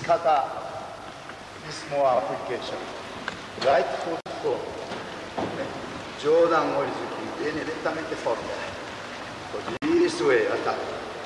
kata is more application. Right foot go. Jordan or viene lentamente forte. This way attack.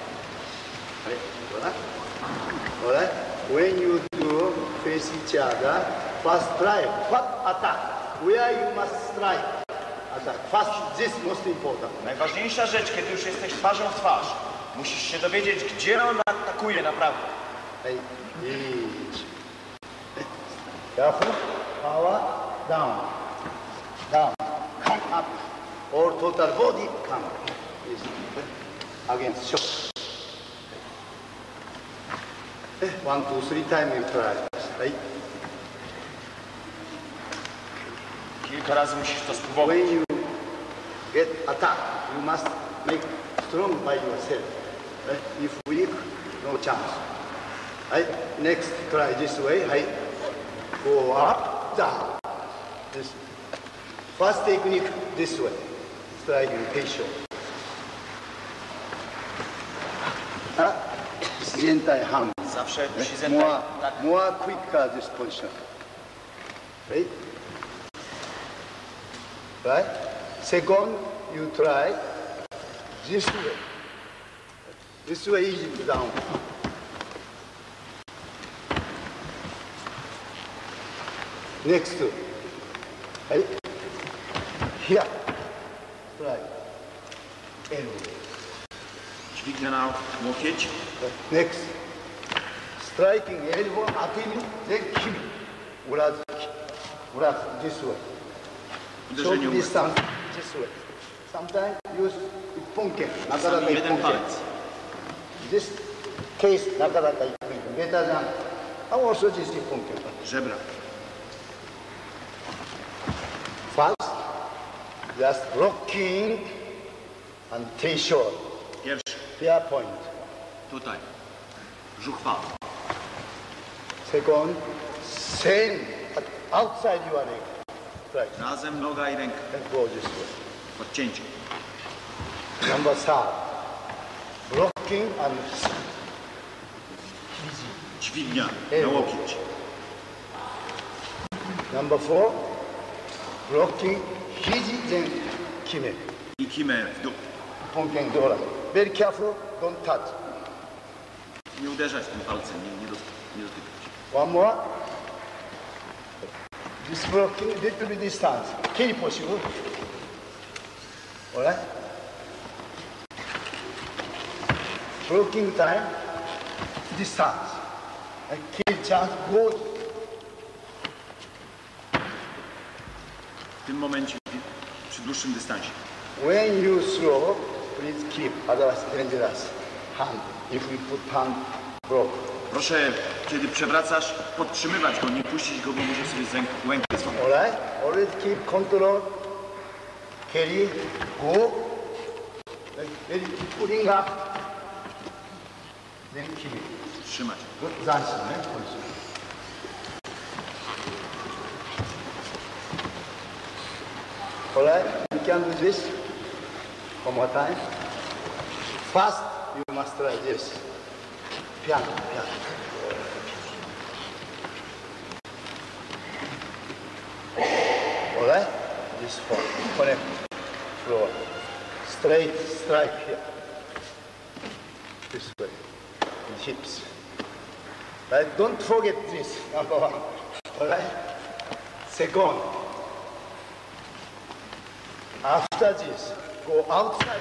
Alright? When you do face each other, first strike. What attack? Where you must strike? Attack. First, this most important. Najważniejsza rzecz, kiedy już jesteś twarzą w twarz, musisz się dowiedzieć, gdzie on atakuje naprawdę. Hey, each. Careful. Power. Down. Down. Come up. Or total body. Come up. Against shot. 1, 2, 3 times you try. Right? Kilka razy musisz to spróbować. When you get attacked, you must make strong by yourself. Right? If weak, no chance. Right? Next, try this way. Right? Go up, down. This. First technique this way. Striking facial. Zentai hand. Zawsze musi zentai. More quicker this position. Right? Right? Second, you try this way. This way is down. Next, right? Here. Try. Elbow. Dźwignia na łokieć. Next. Striking elbow, attacking, then kick. Urazu, this way. Short distance, this way. Sometimes use punken. Czasami jeden palec. This case, nakaraka ippunken. Better than, also this punken. Żebra. First, just rocking and take short. Pierwszy. Fair point. Tutaj. Żuchwa. Second, same outside your leg. Right. Razem noga i ręka. And go this way. Odcięcie. Number 3, rocking and Dźwignia na łokieć. Number 4, rocking, hiji, then kime. I kimę w dół. Punken dora. Very careful, don't touch. Nie uderzać tym palcem, nie dotykać. One more. This blocking, little bit distance. Kiri possible. Alright? Blocking time, distance. And kill chance, go. W tym momencie, przy dłuższym dystansie. When you throw, please keep, otherwise dangerous. Hand. If we put hand, broke. Proszę, kiedy przewracasz, podtrzymywać go, nie puścić go, bo może sobie łękę złamać. Alright? Always keep control. Carry, go. Then putting up. Then keep it. Trzymać. Zanshin, Alright? You can do this. One more time. First, you must try this. Piano, piano. Alright? This four. Connect. Floor. Straight strike here. This way. And hips. Right? Don't forget this. Number 1. Alright? Second. After this, go outside.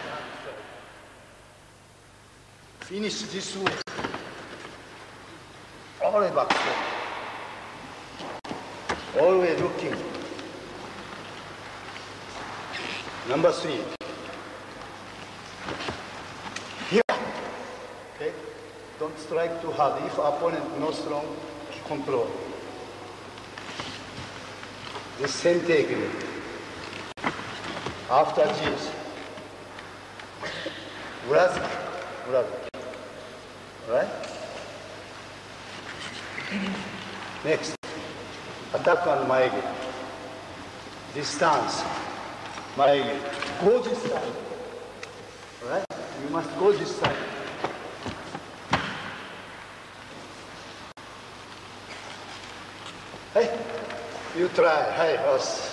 Finish this way. All the way back. All the way looking. Number 3. Here. Okay? Don't strike too hard. If opponent no strong, control. The same technique. After this, urazu. Right? Next, attack on maege. Distance, maege. Go this side. Right? You must go this side. Hey, you try. Hey, us.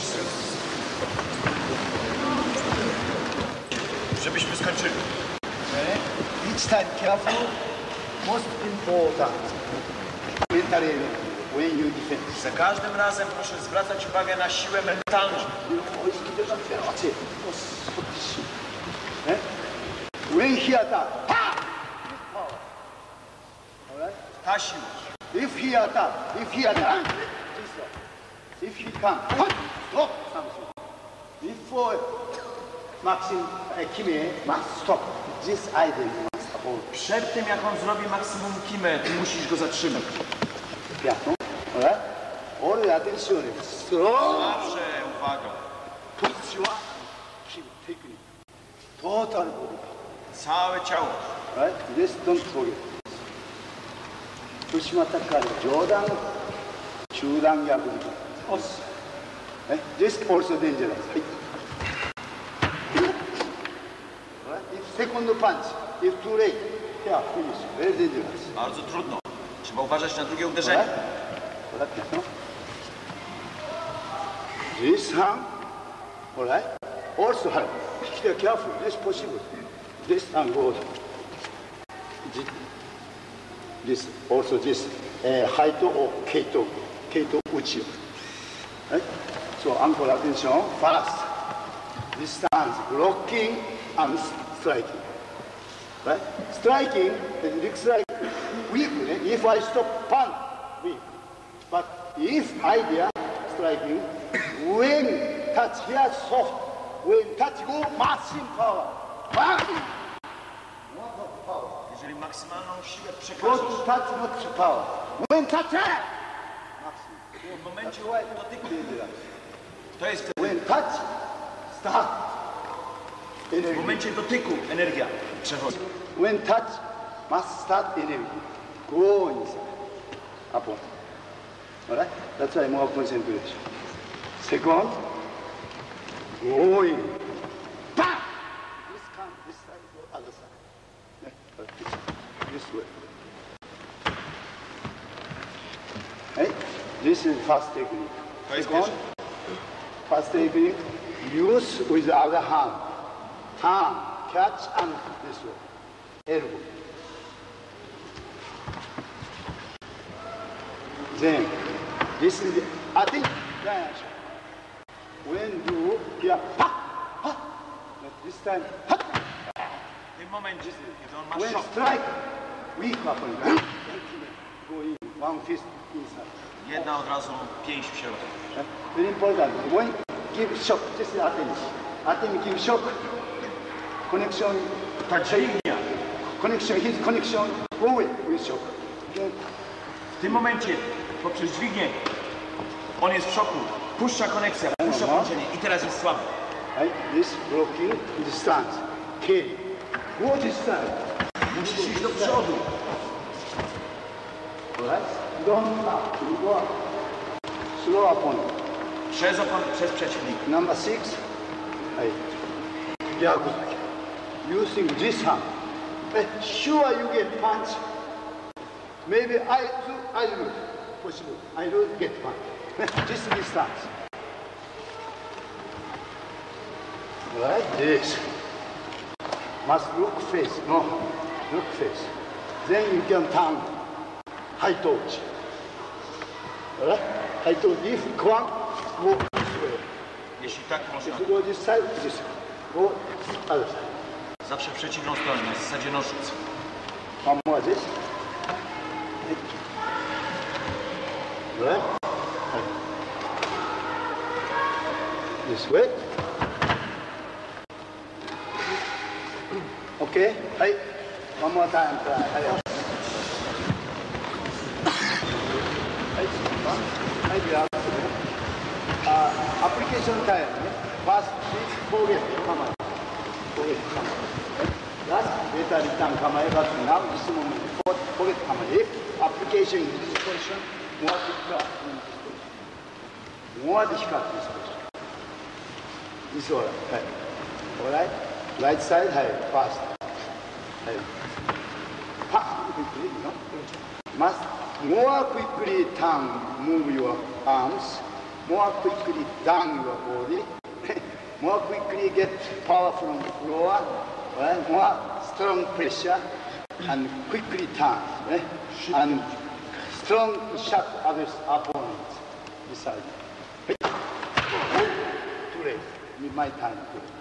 Żebyśmy skończyli. Okay. Each time careful, most important. Mentally, when you defend. Za każdym razem proszę zwracać uwagę na siłę mentalną. When he attack, Ta siła. if he attack, if he come, stop something. Before Maxim Kime must stop. This idea must hold. Przed tym, jak on zrobi maksimum kimę, ty musisz go zatrzymać. Yeah, no? Alright? All attention is strong. Zawsze uwaga. Position, technique. Total body. Całe ciało. Right? This don't forget. Pushimata Jordan, Chudan Yabu. This also dangerous. Right? If second punch, if too late, yeah, finish. Very dangerous. Bardzo trudno. Trzeba uważać na drugie uderzenie. Alright? No? This hand, alright? Also, careful, this possible. This hand goes. This, also this, height or keito uchi. Right? So, ankle attention, fast. This stands blocking and striking. Right? Striking, it looks like weak. If I stop, punch, weak. But if idea, striking, when touch here, soft. When touch go, maximum power. Bang! Jeżeli maksymalną siłę Go przekażesz, to touch, not to power. When touch, w momencie dotyku, to jest wtedy. when touch, start. W Energy. momencie dotyku energia przechodzi. When touch, must start energy. Go inside. Upward. Alright? That's why more concentration. Second, going. Bang! This come, this side, go other side. This way. Hey? This is fast technique. To jest Second, fast technique, use with the other hand. Turn, catch, and this way. Elbow. Then, this is the, I think, when you hear, ha, ha, this time, ha, W tym momencie, kiedy on ma when szok, strike, weak weapon, go in, one fist inside. jedna od razu pięść w środku. Very important. When give shock, this is attempt give shock, connection, Ta dźwignia. connection, his connection, go away with shock. Then, W tym momencie, poprzez dźwignię, on jest w szoku. Puszcza koneksja, puszcza połączenie i teraz jest słaby. right, this blocking, this stance, carry. Go this side. Musisz iść do przodu. Alright? Don't stop. You go up. Slow opponent. Przez przeciwnika. Number 6. Hey. Yakuza. Using this hand. Sure you get punch. Maybe I lose. Possible. I don't get punch. This distance. Like this. Must look face. No. Look face. Then you can turn. High touch. Alright? High touch. If one, go this way. Jeśli tak można, If you go this side, this side. Go other side. zawsze w przeciwną stronę, na zasadzie nożyc. One more this. Right? This way. Okay? Hey. One more time. Try. Hey. Hey, application time. First, forget. Come on. Forget. Come on. Last, later return. Come on. But now, this moment, forget. Come on. If application in this position, more difficult in this position. More difficult in this position. This is all right. Hey. All right? Right side, hey. Fast. Hey. Ha! You know? Must more quickly turn, move your arms, more quickly down your body, more quickly get power from the floor, right? More strong pressure, and quickly turn, right? And strong shock others opponents beside you. Too late. My time.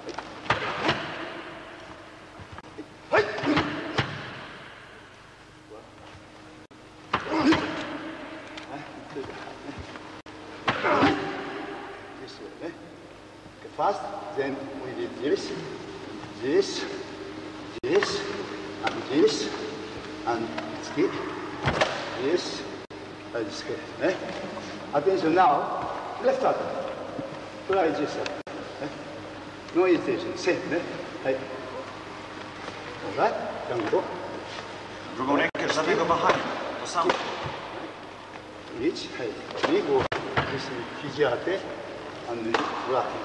This way, okay? First, then we did this, this, this, and this, and skip, this, and skip. Eh? Attention now, left hand. Try this side. No hesitation. Same. Eh? All right? Down go. Drugą rękę za tego wahania. To samo. Reach. Hey. We go. This is Fiji and blocking.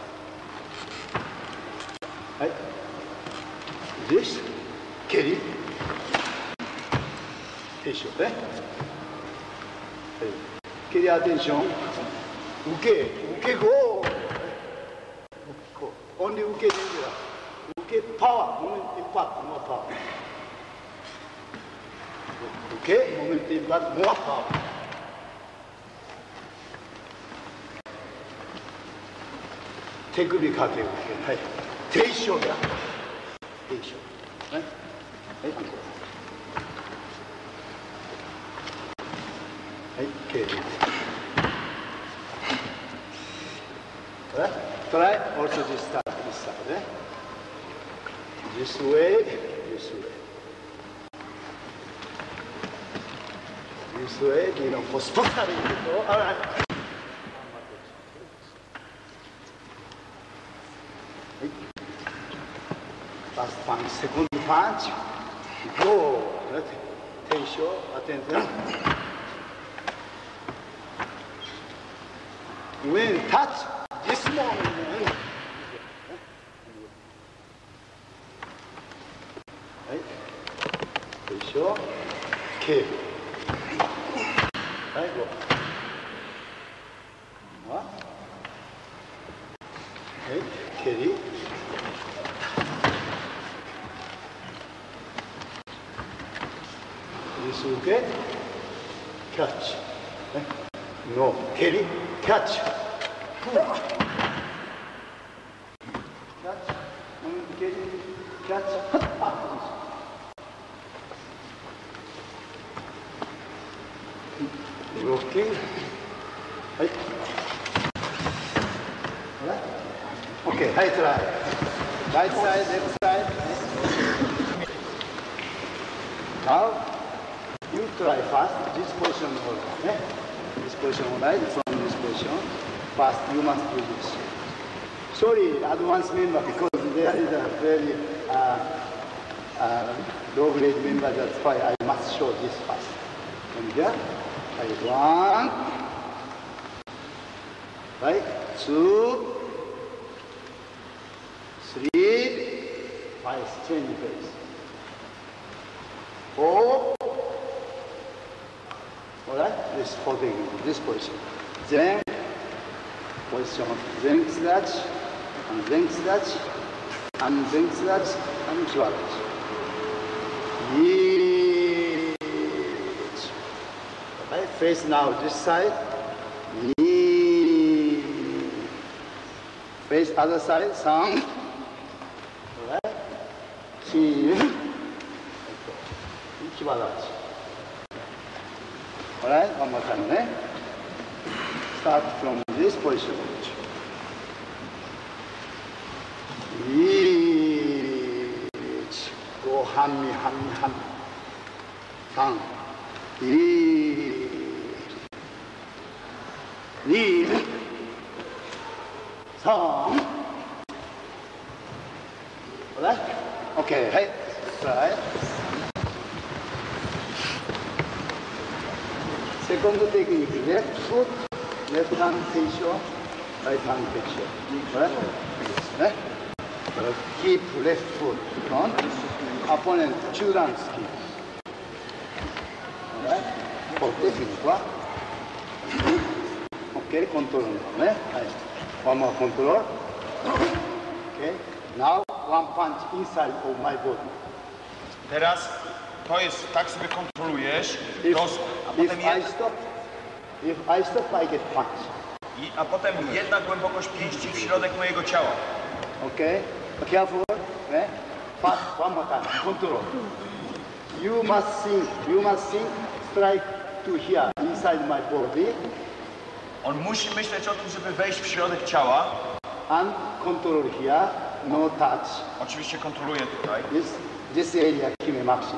Hey. This. Carry. Tension. Eh? Hey. Carry attention. Uke. Uke go. Only uke danger. Uke power. Moment impact. More power. Okay, moment impact. More power.手首かける。はい。低唱や。低唱。はい。はい。はい。K。Right? Try also this side. This side. Eh? This way. This way. This way. You know, for totally. All right. First punch, second punch, go, tension, attention. When touch, this moment. Right? Tension, K. Right, go. What? Right, carry. This okay? Catch. No, carry, catch. Catch. Carry, catch. Looking. Right. Okay, right, try. Right side, left side. Now, you try first. This position, okay? This position, right? From this position. First, you must do this. Sorry, advanced member, because there is a very low-grade member. That's why I must show this first. And here, right, 1, right, 2, 3, 5, change face. 4, all right, this holding this position. Then, position, then slouch, and then slouch, and then slouch, and slouch. Right, face now this side. Face other side, sound. All right, all right, one more time, eh? Start from this position. Go hammy, hammy, hammy. Down. Knee. All right? Okay, hey, try. Second technique, left foot, left hand tension, right hand tension. Right? Keep left foot front, opponent 中段突き. Alright? forte fino qua. Ok, control. One more control. Okay. Now one punch inside of my body. Teraz to jest, tak sobie kontrolujesz, a potem If I stop, I get punch. a potem jedna głębokość pięści w środek mojego ciała. Okay, careful. Fast, one more time. Control. You must think, strike to here, inside my body, On musi myśleć o tym, żeby wejść w środek ciała. and control here, no touch. Oczywiście kontroluje tutaj. This area, kime maximum.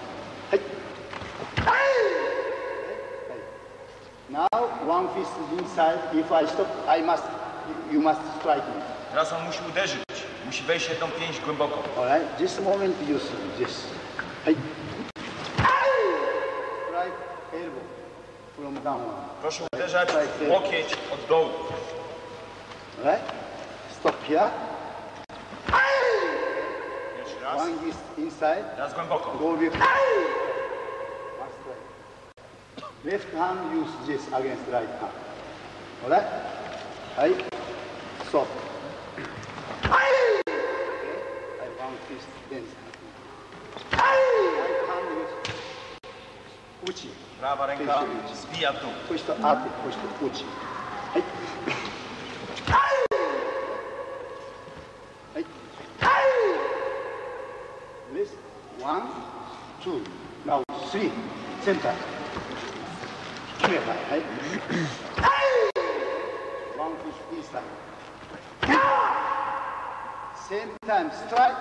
Now one fist is inside. If I stop, you must strike me. Teraz on musi uderzyć. Musi wejść jedną pięść głęboko. All right. This moment you see this. Strike elbow from down. Proszę uderzać łokieć od dołu. All right. Stop here. Pierwszy raz. One fist inside. Teraz głęboko. Go with. One strike. Left hand use this against right hand. All right. Right. Stop. Okay. I one fist then. Right hand use. Uchi. Prawa ręka zbija w dół. Push to up, push to uchi. Right. Right. This 1, 2, now 3, center. Right. One push inside. Same time strike.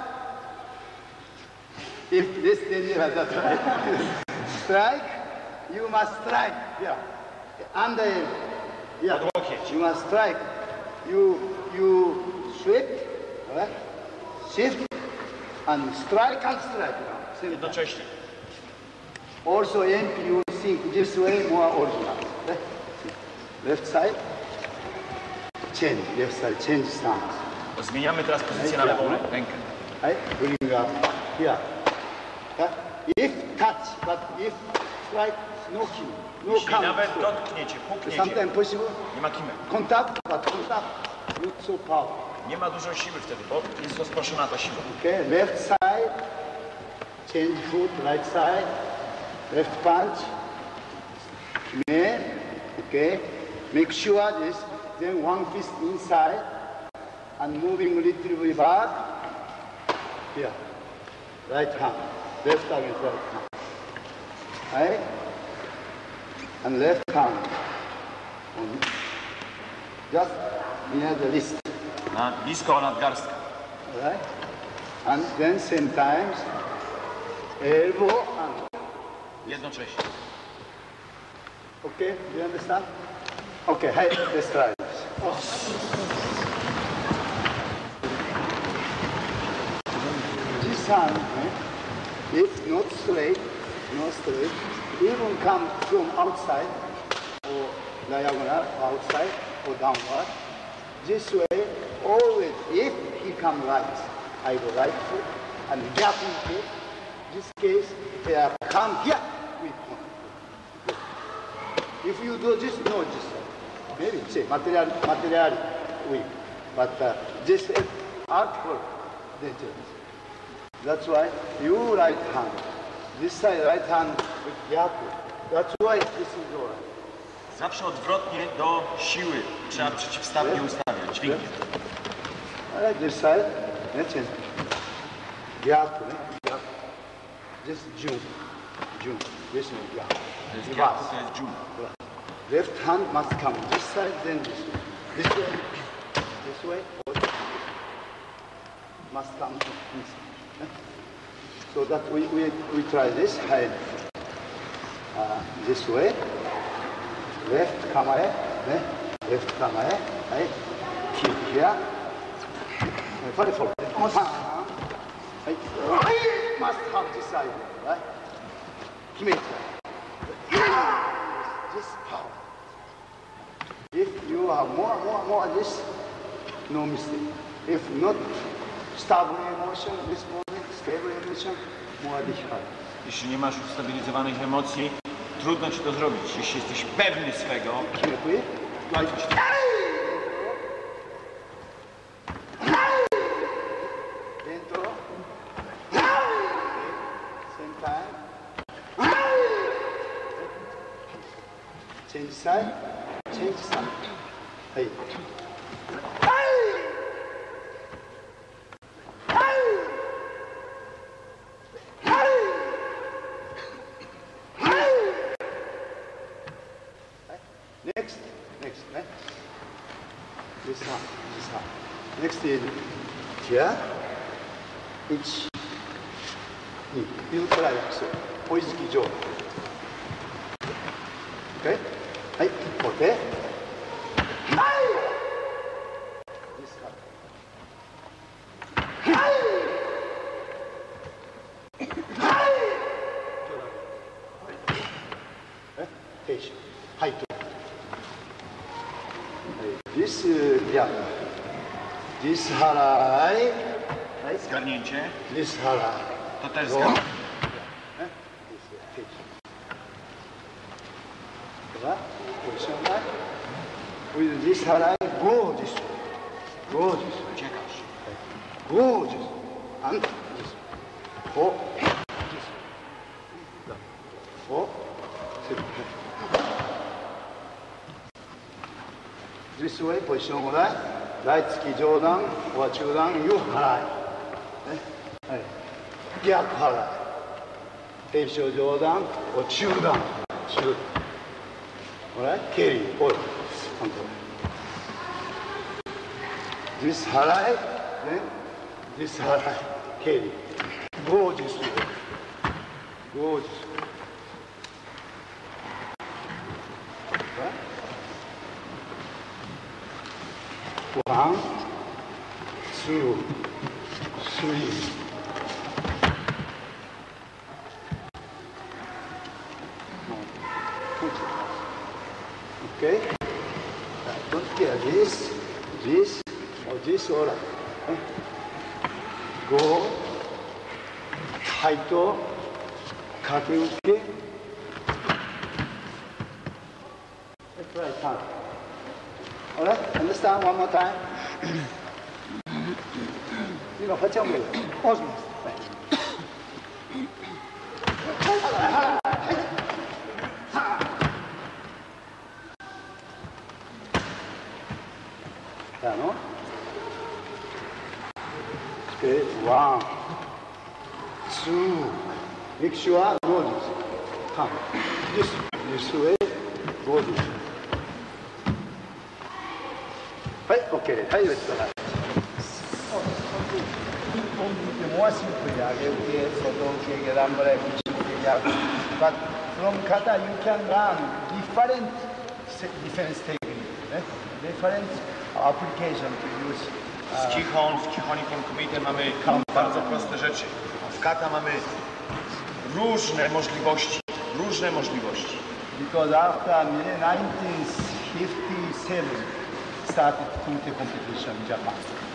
If this dangerous, that's right. Strike, you must strike. Yeah. Under him. Yeah. Pod łokieć. You must strike. You shift, right? Shift and strike and strike. Same time. Jednocześnie. Also, you think this way more original. Right? Left side, change. Left side, change stance. Zmieniamy teraz pozycję na lewą rękę. Right? Bring up here. Yeah? If touch, but if strike, no kill, no Jeśli count. nawet dotkniecie, pukniecie, Sometimes possible nie ma kimek. contact, but contact not so powerful. Nie ma dużo siły wtedy, bo jest rozproszona ta siła. Okay, left side, change foot, right side, left punch. Okay, make sure this, then one fist inside and moving a little bit back. Here, right hand, left against right hand. Right? And left hand. Just near the wrist. Blisko nadgarstka. Right? And then same times, elbow and. Jednocześnie. Okay, do you understand? Okay, hey, let's try this. This hand, if not straight, even come from outside or diagonal, outside or downward. This way, always, if he come right, I go right foot and gap into this case, come here, we come. If you do this, no, this, maybe say material weak, but this is artful, dangerous. That's why you right hand, this side right hand with gap. That's why this is all right. Zawsze odwrotnie do siły. Trzeba przeciwstawnie ustawiać. Dźwignię. I like this side. That's it. Gap. Gap. Just jump. Jump. This is gap. To jest Reverse. gap, to jest dżum. Left hand must come this side, then this way. This way. This way. Must come inside. So that we try this. This way. Left come ahead. Left come ahead. Right. Keep here. Very forward. Must have this side. Right. Keep it. This power. If you have more this, no mistake. If not, stable emotion, this moment, stable emotion, more difficult. Jeśli nie masz ustabilizowanych emocji, trudno ci to zrobić. Jeśli jesteś pewny swego, change side, change side. Hey. Next, right? This half. Next is here. Each. You try so. Oizuki Joe. Okay? Hey, okay. This half. Patient. Height. This, this harai. zgarnięcie, This harai. to też zgarnięcie. Position right. With this harai, go this way. Go this way. Uciekasz. Go this way. And this way. Go. This way. Go. This way, position right. Right tsuki jodan or chudan, you harai. Gyak harai. Teisho jodan or chudan. Alright? Carry, hold. This harai, then this harai, carry. Go this way. Go this way. Right? 1, 2, 3. Okay? Don't care this, or this, all right. Go, height, kakeuke. That's right hand. All right? Understand one more time? You know, what's your name? Osmond. No? Okay, 1, 2. Make sure go this. Come. This way, go this. Right, okay. Right, let's go. More simply, but from kata you can learn different defense technique, different application to use. Z Chichonikiem Kumite mamy bardzo proste rzeczy. W kata mamy różne możliwości. Because after 1957 started Kumite competition in Japan.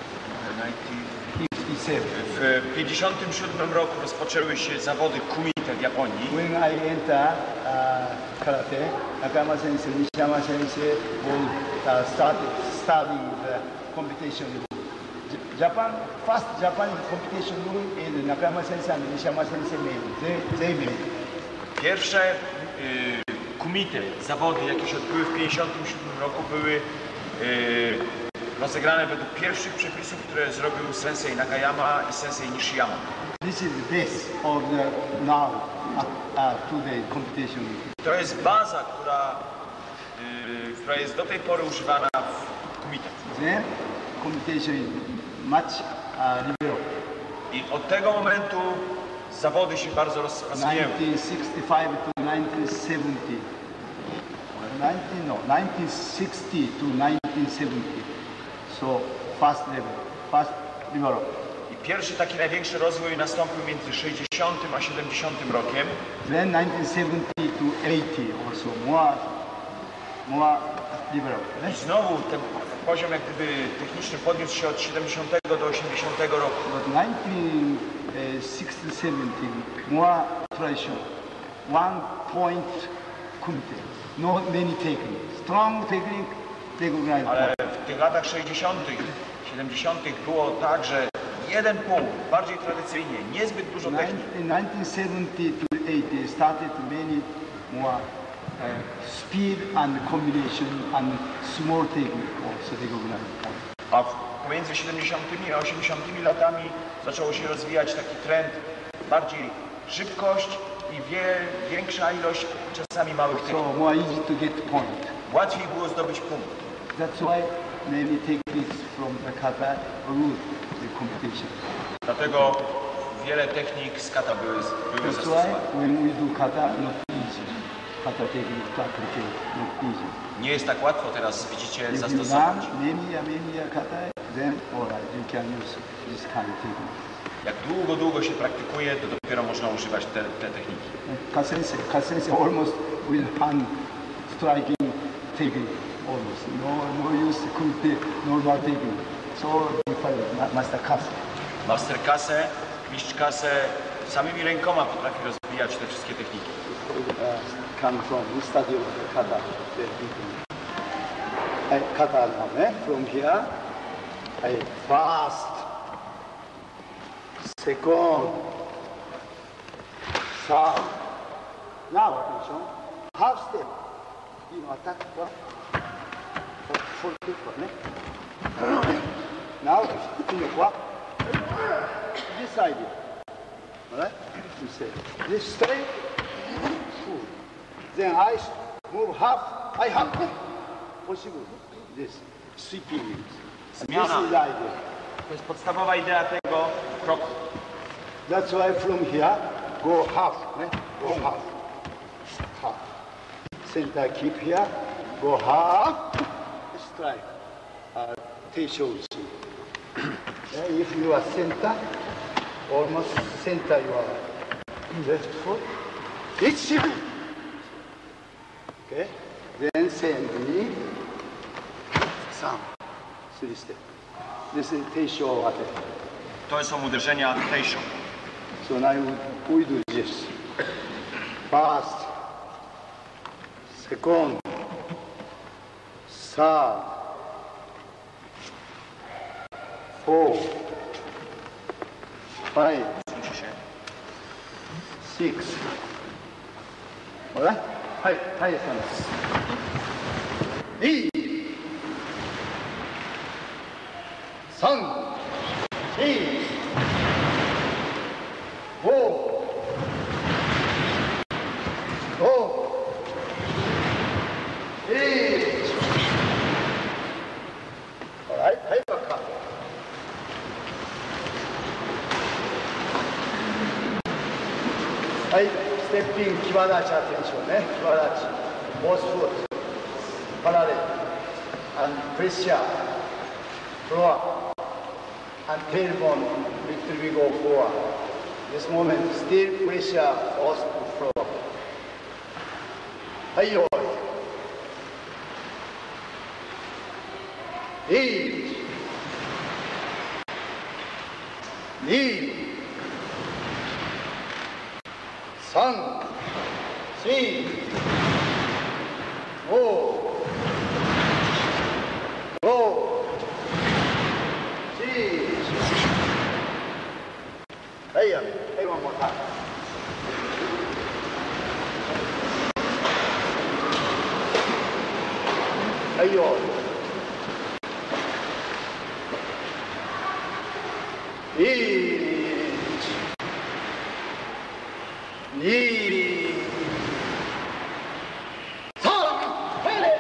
1957. W 1957 roku rozpoczęły się zawody kumite w Japonii. When I enter karate, Nakayama sensei, Nishiyama sensei started studying the competition. Japan, first Japanese competition rule is Nakayama sensei and Nishiyama sensei made. They made. Pierwsze kumite, zawody, jakie się odbyły w 1957 roku, były rozegrane według pierwszych przepisów, które zrobił sensei Nakayama i sensei Nishiyama. This is the base of the now today competition. To jest baza, która jest do tej pory używana w kumite. Then competition is much developed. I od tego momentu zawody się bardzo rozwijały. 1965 to 1970. 1960 to 1970. So fast develop. I pierwszy taki największy rozwój nastąpił między 60 a 70 rokiem. Then 1970 to 80 also more develop. I znowu ten poziom jak gdyby techniczny podniósł się od 70 do 80 roku. But 1960, 70 more tradition. 1 point kumite. No many technique. Strong technique, recognize Ale point. w tych latach 60., 70. było tak, że jeden punkt, bardziej tradycyjnie, niezbyt dużo technik. In 1970 to 80, started many more speed and combination and small technique also recognize point. A pomiędzy 70. a 80. latami zaczęło się rozwijać taki trend, bardziej szybkość i większa ilość czasami małych technik. So more easy to get point. Łatwiej było zdobyć punkt. That's why many techniques from the kata rule the competition. Dlatego wiele technik z kata były That's why zastosowane. when we do kata, not easy. Kata technique to applicate, not easy. Nie jest tak łatwo teraz, widzicie, If you zastosować. learn many kata, then alright, you can use this kind of technique. Jak długo się praktykuje, to dopiero można używać te techniki. Kasense almost with hand striking technique, almost. No use kumite, normal technique. So different, master kase. Master Kase, mistrz Kase samymi rękoma potrafi rozwijać te wszystkie techniki. Come from study of the kata. Kata from here, fast, second, third. Now attention, half step. You attack full step. Now in the quack, this idea. All right? You say this straight. Then I move half, I have possible. This sweeping. This Zmiana. is the idea. To jest podstawowa idea tego kroku. That's why from here, go half, go half, half. Center keep here, go half, strike. Teishoji. If you are center, almost center your left foot, it's shift. Okay, then send knee, some, 3 step. This is Teisho Ate. To są uderzenia Teisho. So now we do this. First, second, third, fourth, 5, 6. Alright? はい、はい、さんです。2、3、4、5、6、7、Alright, はい、バッカー。はい、ステッピング、際立ちアテンションね、際立ち、ボスフット、パラレル、and pressure, floor, and tailbone, little we go forward. This moment, still pressure, force to floor. はい、よい。1、2、3、4、5、6、7、はい、やめ。はい、one more time。はい、よ。1、2、3、はいね。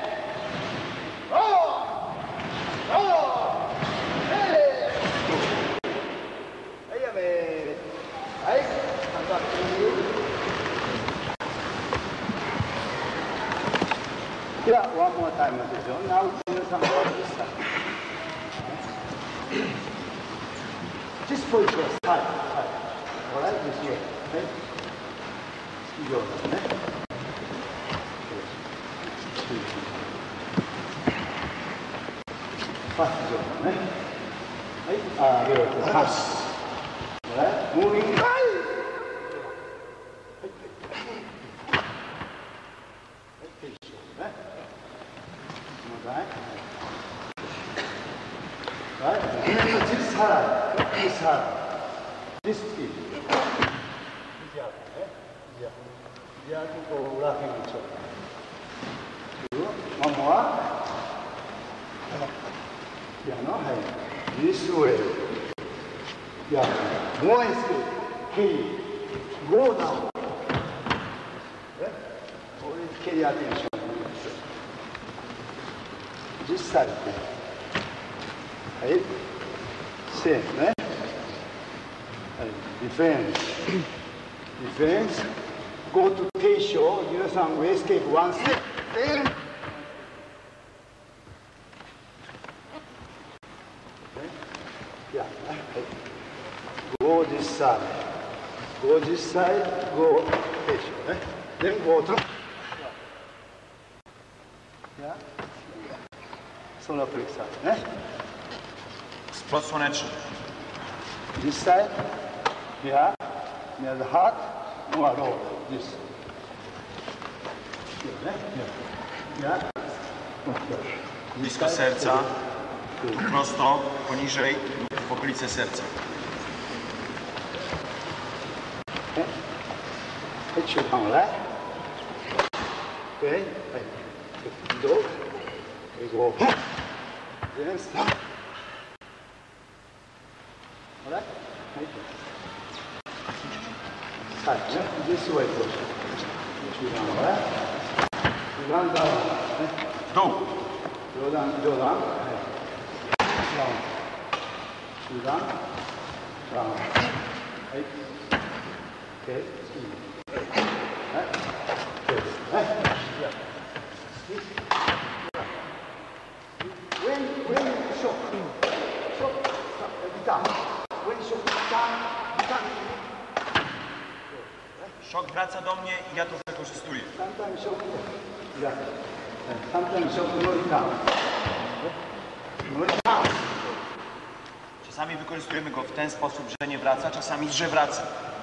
はい、やめ。はい、ハンドアップ。では、one more time ですよ。Now, 皆さんはでした。Just put your side. Alright, this way. Okay? 以上ですね。以上ですね。はい、両手パス。Alright, moving. はい。 side. This speed. You have to go rocking each other. One more. Piano. This way. Yeah. More speed. Hey. Go down. Always carry attention. This side. Right? Same, right? Defense. Defense. Go to Teisho. You know, we escape one step. Then. Yeah. Go this side. Go this side. Go Teisho. Right? Then go to. Yeah. Solar plexus. Eh? Splot słoneczny. This side, here, near the heart, no low. This. Here, yeah. Blisko serca, prosto, poniżej, w okolice serca. Hit you down, right? Okay. Do. We go. Then stop. All right? Side, yeah? This way, push. Push you down, all right? You run down. Dół. Go down, go down. Down. You down. Down. Right? Okay. Right? Good. Right? Yeah. When you shock, down. When you shock, down. Szok wraca do mnie i ja to wykorzystuję. Sometimes shock, yeah. Sometimes shock, no down. No down. Czasami wykorzystujemy go w ten sposób, że nie wraca, czasami, że wraca.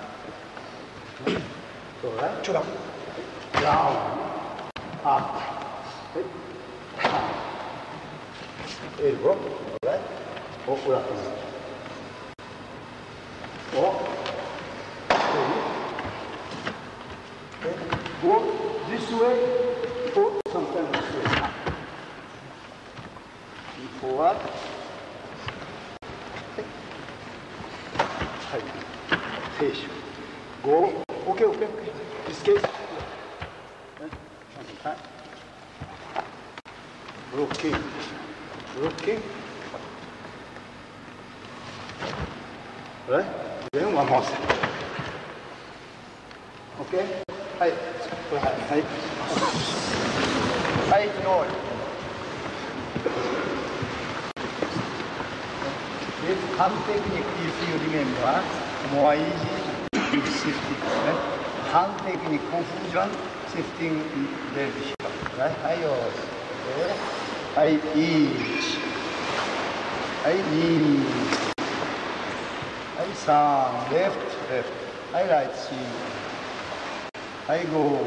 Alright? Down. Up. Down. Elbow. Alright? Up. Up. Okay. Go this way. Go sometimes this way. Forward. Fish. Go. Okay. This case. Blocking. Right? Then one more step. Okay? Hi. No. This hand technique, if you remember, more easy to shift it. Right? Hand technique, confusion, shifting very difficult. Right? I each. I sound left. I right C. I go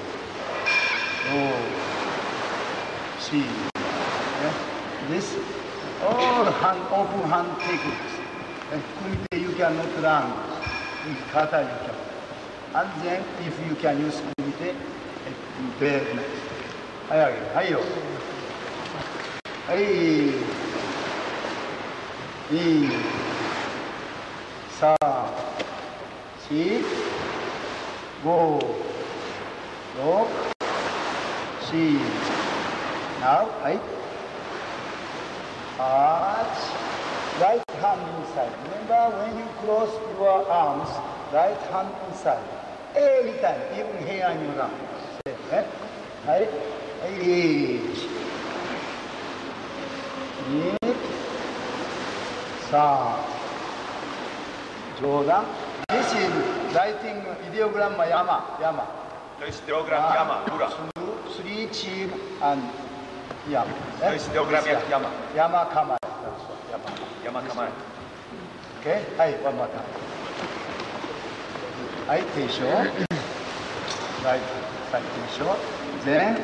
C. Yeah? This all open hand techniques. Kumite you cannot learn. With kata you can. And then if you can use kumite, very nice. Go. Look. See. Now, arch. Right hand inside. Remember when you cross your arms, right hand inside. Every time, even here in your arm. Reach. Jordan. This is writing ideogram Yama. To jest ideogram Yama, góra. Three chin and Yama. To jest ideogram jak Yama. Yama Kamai. Yama Kamai. Okay? One more time. Teisho. Right side Teisho. Then,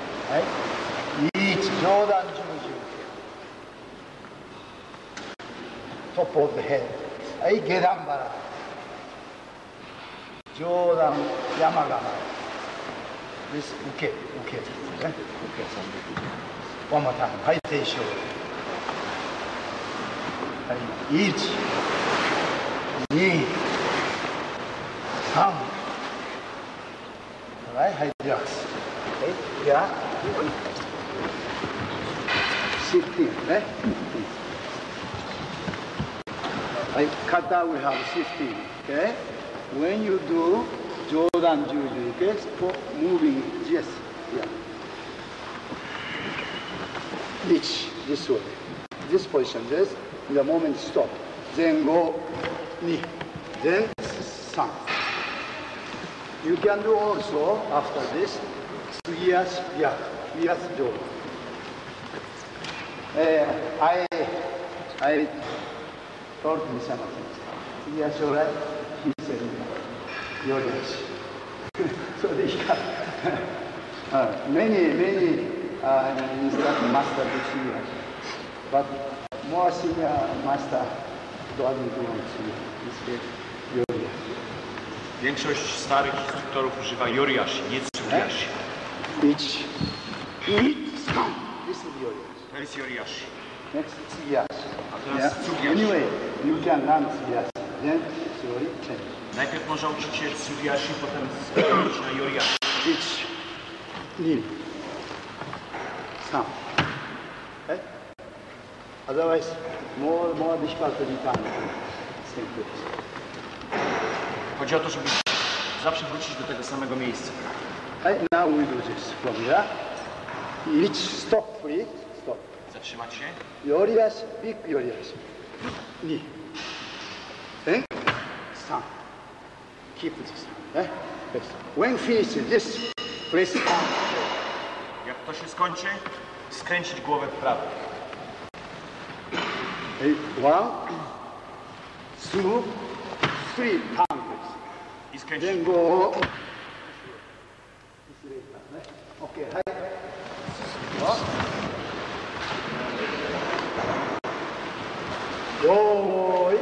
each Jordan Juju. Top of the head. はい、下段腹。上段、山構え。です、受けですね。受け。One more time。はい、低唱。はい、1、2、3。はい、はい、リラックス。はい、じゃあ、16ね。はい、肩 we have 16. Okay? When you do 上段十字 okay? For moving, yes. Yeah. Reach this way. This position, this. In the moment stop. Then go 2. Then 3. You can do also after this. 次足逆。右足上段。I told me something. Yes, all right. He said, "Your yes." So they got many instructor master do senior, but more senior master doesn't do senior. He said, "Your yes." Większość starych instruktorów używa Yoriashi, nie Tsugiyashi. Each, come. This is your yes. To jest Yoriashi. Next, yes. teraz Tsugiyashi. Anyway, you can learn yes. Then slowly change. Najpierw można uczyć się Tsugiyashi, potem skończyć na Yoriashi. 1、2、3。え Otherwise, more difficult to return. Chodzi o to, żeby zawsze wrócić do tego samego miejsca. Now we do this from here. Each stop, free, stop. Zatrzymać się. 寄り足、ビッグ寄り足。2、3。Keep this. When finish this, press on. Jak to się skończy, skręcić głowę w prawo. 1, 2, 3, turn. I skręcić. Then go. Okay, はい。よーい。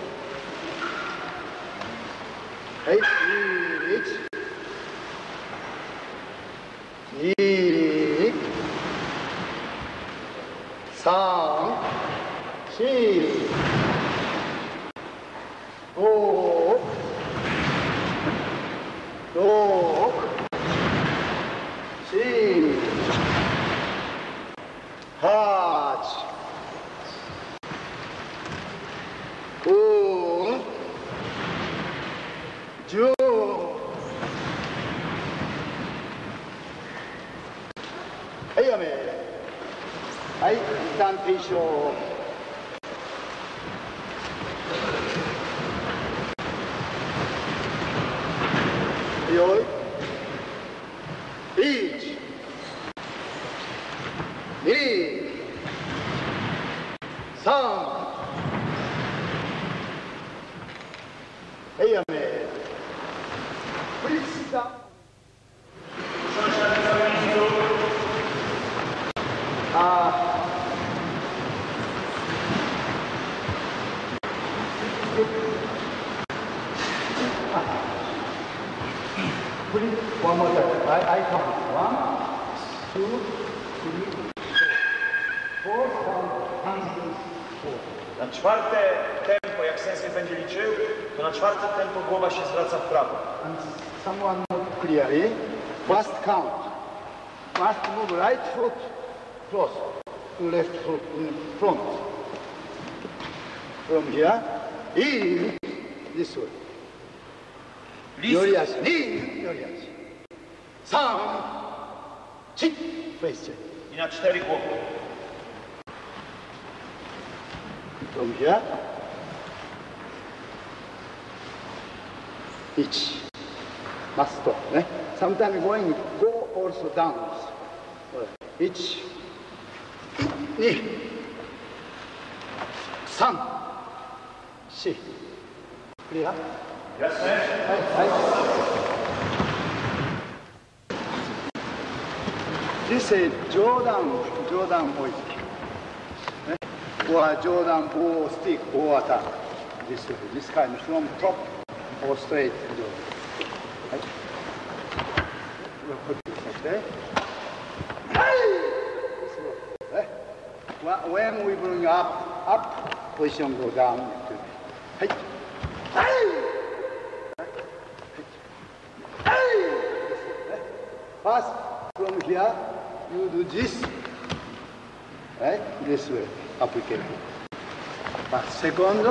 はい、2、3、4、5、6、7、8、9、10。はい、やめ。はい、一旦停止を。よい。1、2、3。はい、やめ。プリーズダウン。One more time. I count. 1, 2, 3, 4, 5, Na czwarte tempo, jak sensei będzie liczył, to na czwarte tempo głowa się zwraca w prawo. And someone not clearly. First count. First move right foot close to left foot in front. From here, in this way. 寄り足、2、寄り足。3、4、フェイスチェンジ。 I na 4 głowy. From here, 1、マストね。Sometimes going go also down. 1、2、3、4。クリア？はい、This is 上段ポイント。or 上段棒スティックor attack. this way. This kind from top or straight. Right. Put this okay. When we bring up, position go down. Right. First, from here, you do this, right? This way, applicable. But second,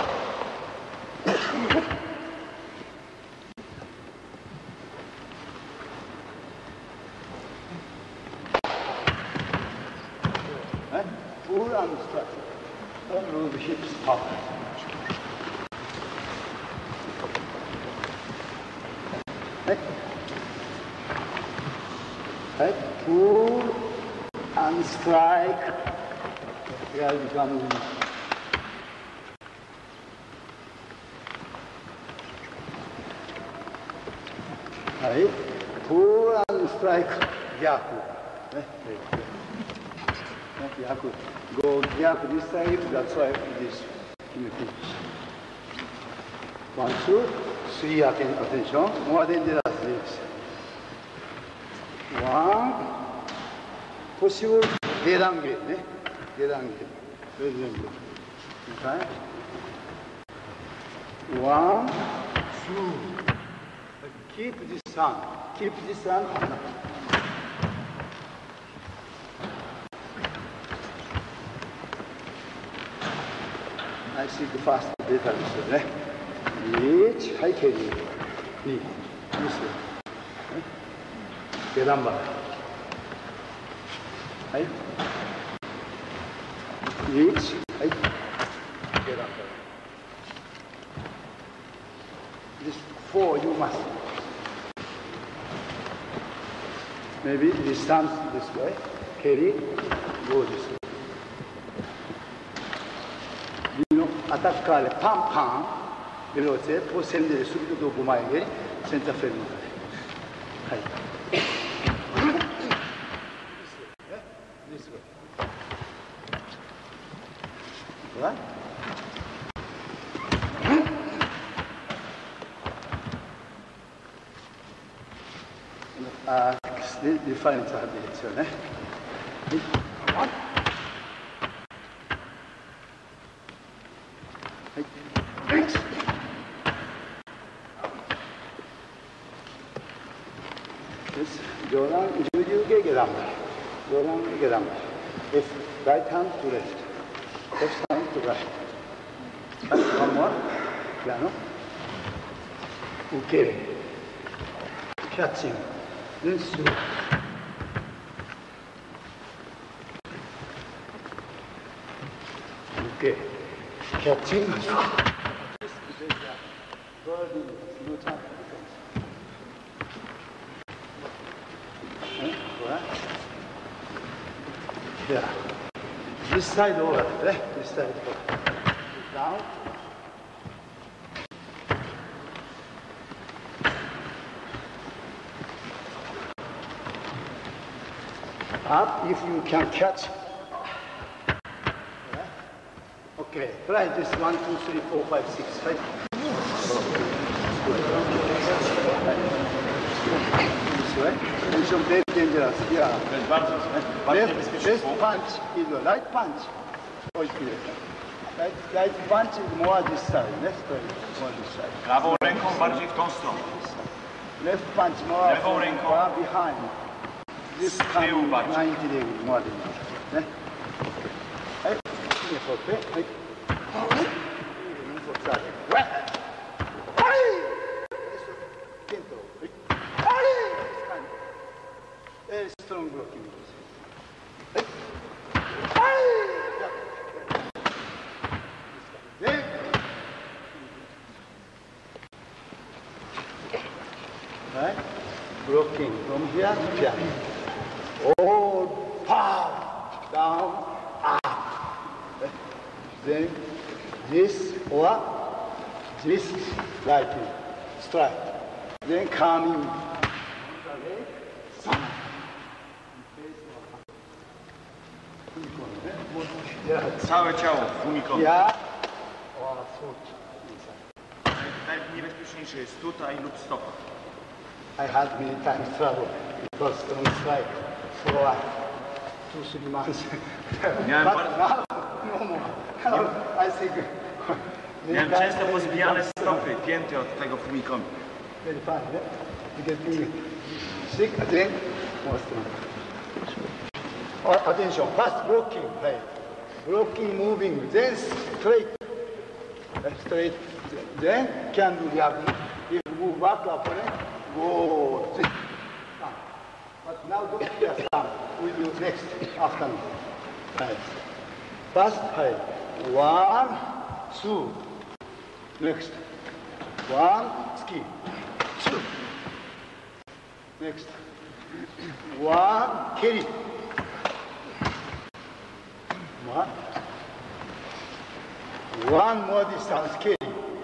right? Full arm strike. Move hips up. Right? Right? Pull and strike. Here become. Right? Pull and strike. Gyaku. Gyaku. Go gyaku this side. That's why it is in the finish. 1, 2, 3. Attention. More dangerous this. 1, possible 下段蹴りね。下段蹴り。全部。Okay. 1, 2. Keep this hand. Keep this hand. I think fast better ですよね。1、はい、蹴り。2、ですよ。下段払い。はい。1、はい。下段払い。This 4 you must. Maybe distance this way. Carry. Go this way. You know, attaccare pam pam. Veloce. Può scendere subito dopo Maeghi senza fermare. This way. Right? Differenza la direzione. Joran, Juju get up. Joran get up. If right hand to left, left hand to right. One more. Piano. Okay. Catching. Then slow. Okay. Catching. Yeah. This side over, right? This side over. Down. Up if you can catch. Okay, try this 1, 2, 3, 4, 5, 6, right? This way. Attention, very dangerous. Yeah. Left punch is the right punch. Right punch is more this side. Left more this side. Prawą ręką bardziej w tą stronę. Left punch more Lewą ręką. far behind. This kind of 90 degrees more than that. Right? Right? Very strong blocking. Right? Blocking from here to here. All power down, up. Then this or this like strike. Then coming. Całe ciało w umikonie. Yeah. Or foot. najniebezpieczniejsze jest tutaj lub stopa. I had many times trouble because strong strike for 2-3 months. Miałem, But now, no more. Now, I think miałem często pozbijane stopy, pięty od tego Fumikomi. very fun, yeah? You get me sick, then more strong. Attention, fast blocking, right? Blocking, moving, then straight. Straight, then can do react. If you move back, opponent, go. But now don't fear some. We do next afternoon. Right. Fast, right. 1, 2. Next. 1, ski. 2. Next. 1, carry. 1. 1 more distance carry.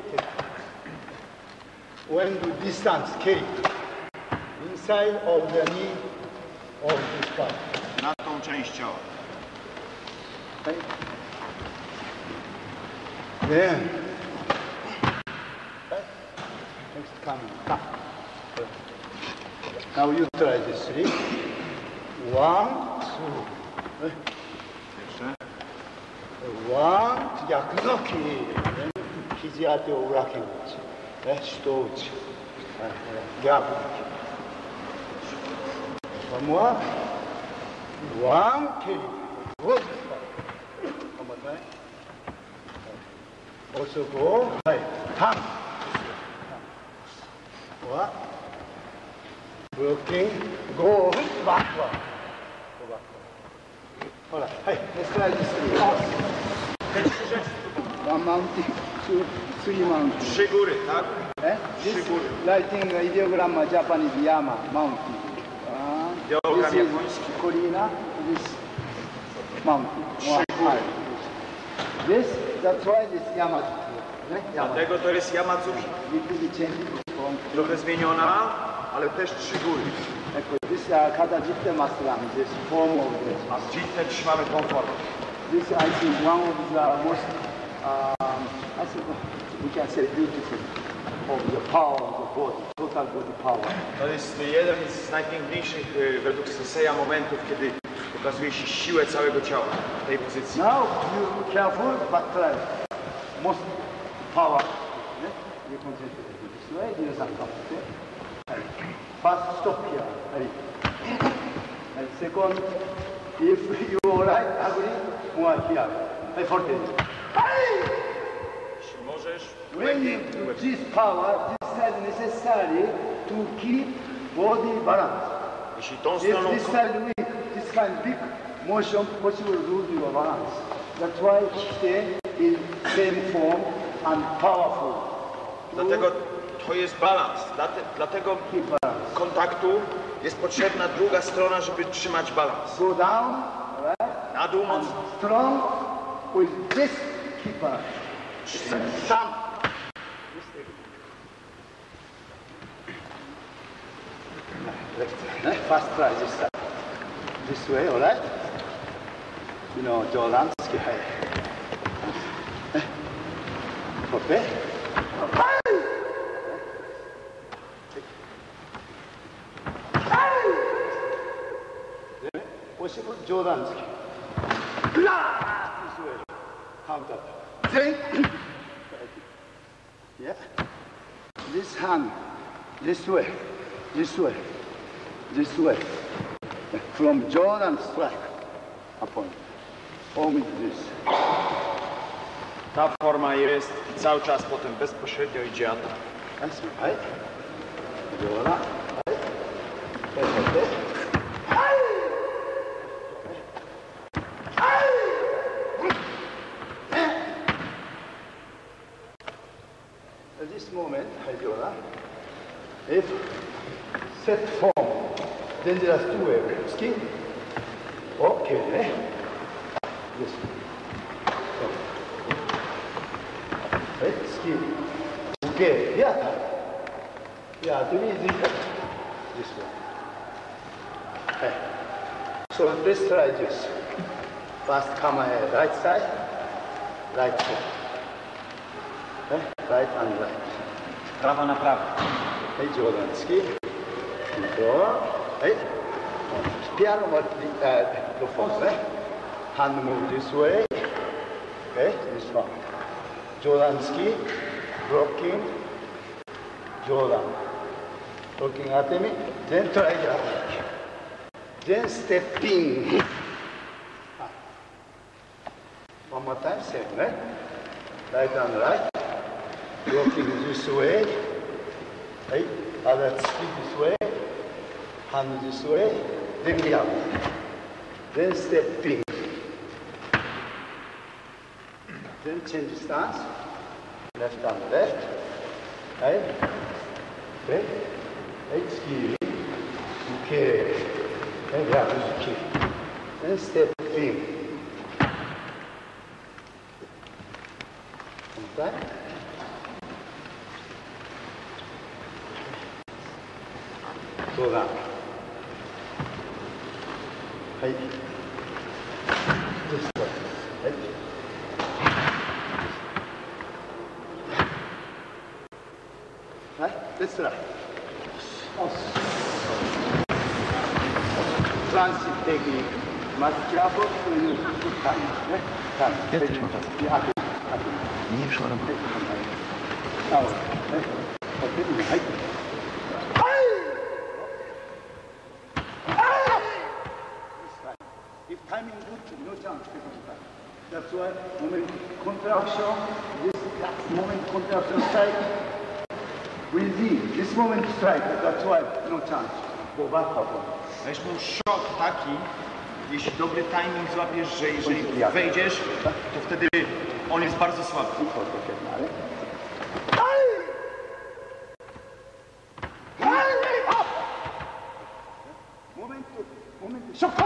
When do distance carry? Inside of the knee of this part. Na tą część ciała. Okay. Then next coming. Now you try this 3. 1, 2. Jeszcze. 1, 逆のき。肘当てを裏剣打ち。下打ち。逆のき。One more. 1 carry. Good. One more time. Also go. Right. Turn. What? Blocking. Go backward. Go backward. All right. Hey, let's try this 3. 1 mounting, 2, 3 mounting. 3 góry, tak? This 3 góry. writing ideogram Japanese Yama mounting. Ideogram This is japoński. Korina, this mountain. High. This, that's why this Yamazuki. Dlatego to jest Yamazuki. Little bit changed from Trochę zmieniona, ale też 3 góry. this kata jitte masalam, this form of this. A w jitę trzymamy tą formę. This I think one of the most, I think we can say beautiful of the power of the body, total body power. To jest jeden z najpiękniejszych według Senseja momentów, kiedy pokazuje się siłę całego ciała w tej pozycji. Now you careful, but try most power. You concentrate this way, you can come. First stop here. And second, if you alright, agree, more here. Forte. Jeśli możesz, When you do this power, this is necessary to keep body balance. jeśli tą If stroną this side weak, this kind of big motion possible lose your balance. That's why stay in same form and powerful. Dlatego to jest balans. Dlatego Keep balance. kontaktu jest potrzebna druga strona, żeby trzymać balans. Go down, right? Na dół And mocno. strong with this keep balance. Sam. First try this side. This way, all right? You know, Jordan, ski high. Okay? Possible Jordan ski. This way. Counter. Then, yeah. This hand, this way, this way, this way. From Jordan strike upon. Only this. Ta forma jest i cały czas potem bezpośrednio idzie atak. That's right. Jordan. Right. Okay. At this moment, Hajora, if set form, dangerous two-way skin, okay, this, right, skin, okay, yeah, to me this way. Okay. So let's try this. First come right side, right side. Okay? Right and right. prawa na prawo. はい、上段突き。はい。ピアノもthe force ね。Hand move this way. Okay, this one. 上段突き。Blocking. 上段。Blocking 当て身。Then try the attack. Then stepping. One more time, same ね。Right and right. Blocking this way. はい、other speed this way, hand this way, then we up, then stepping, then change stance, left and left, はい、で、はい、突き、OK、はい、逆突き、then stepping, 反対、上段。はい。です。はい。はい。ですら。トランシテクニック。マスキャーボックスのタイムね。タイム。 やってしまった。見えるしょうがない。 はい。If timing good, no chance. That's why moment contraction, this moment contraction strike, within this moment strike, that's why no chance. Go back up. Weź mu szok taki, jeśli dobry timing złapiesz, że jeżeli wejdziesz, to wtedy on jest bardzo słaby. Moment, szok!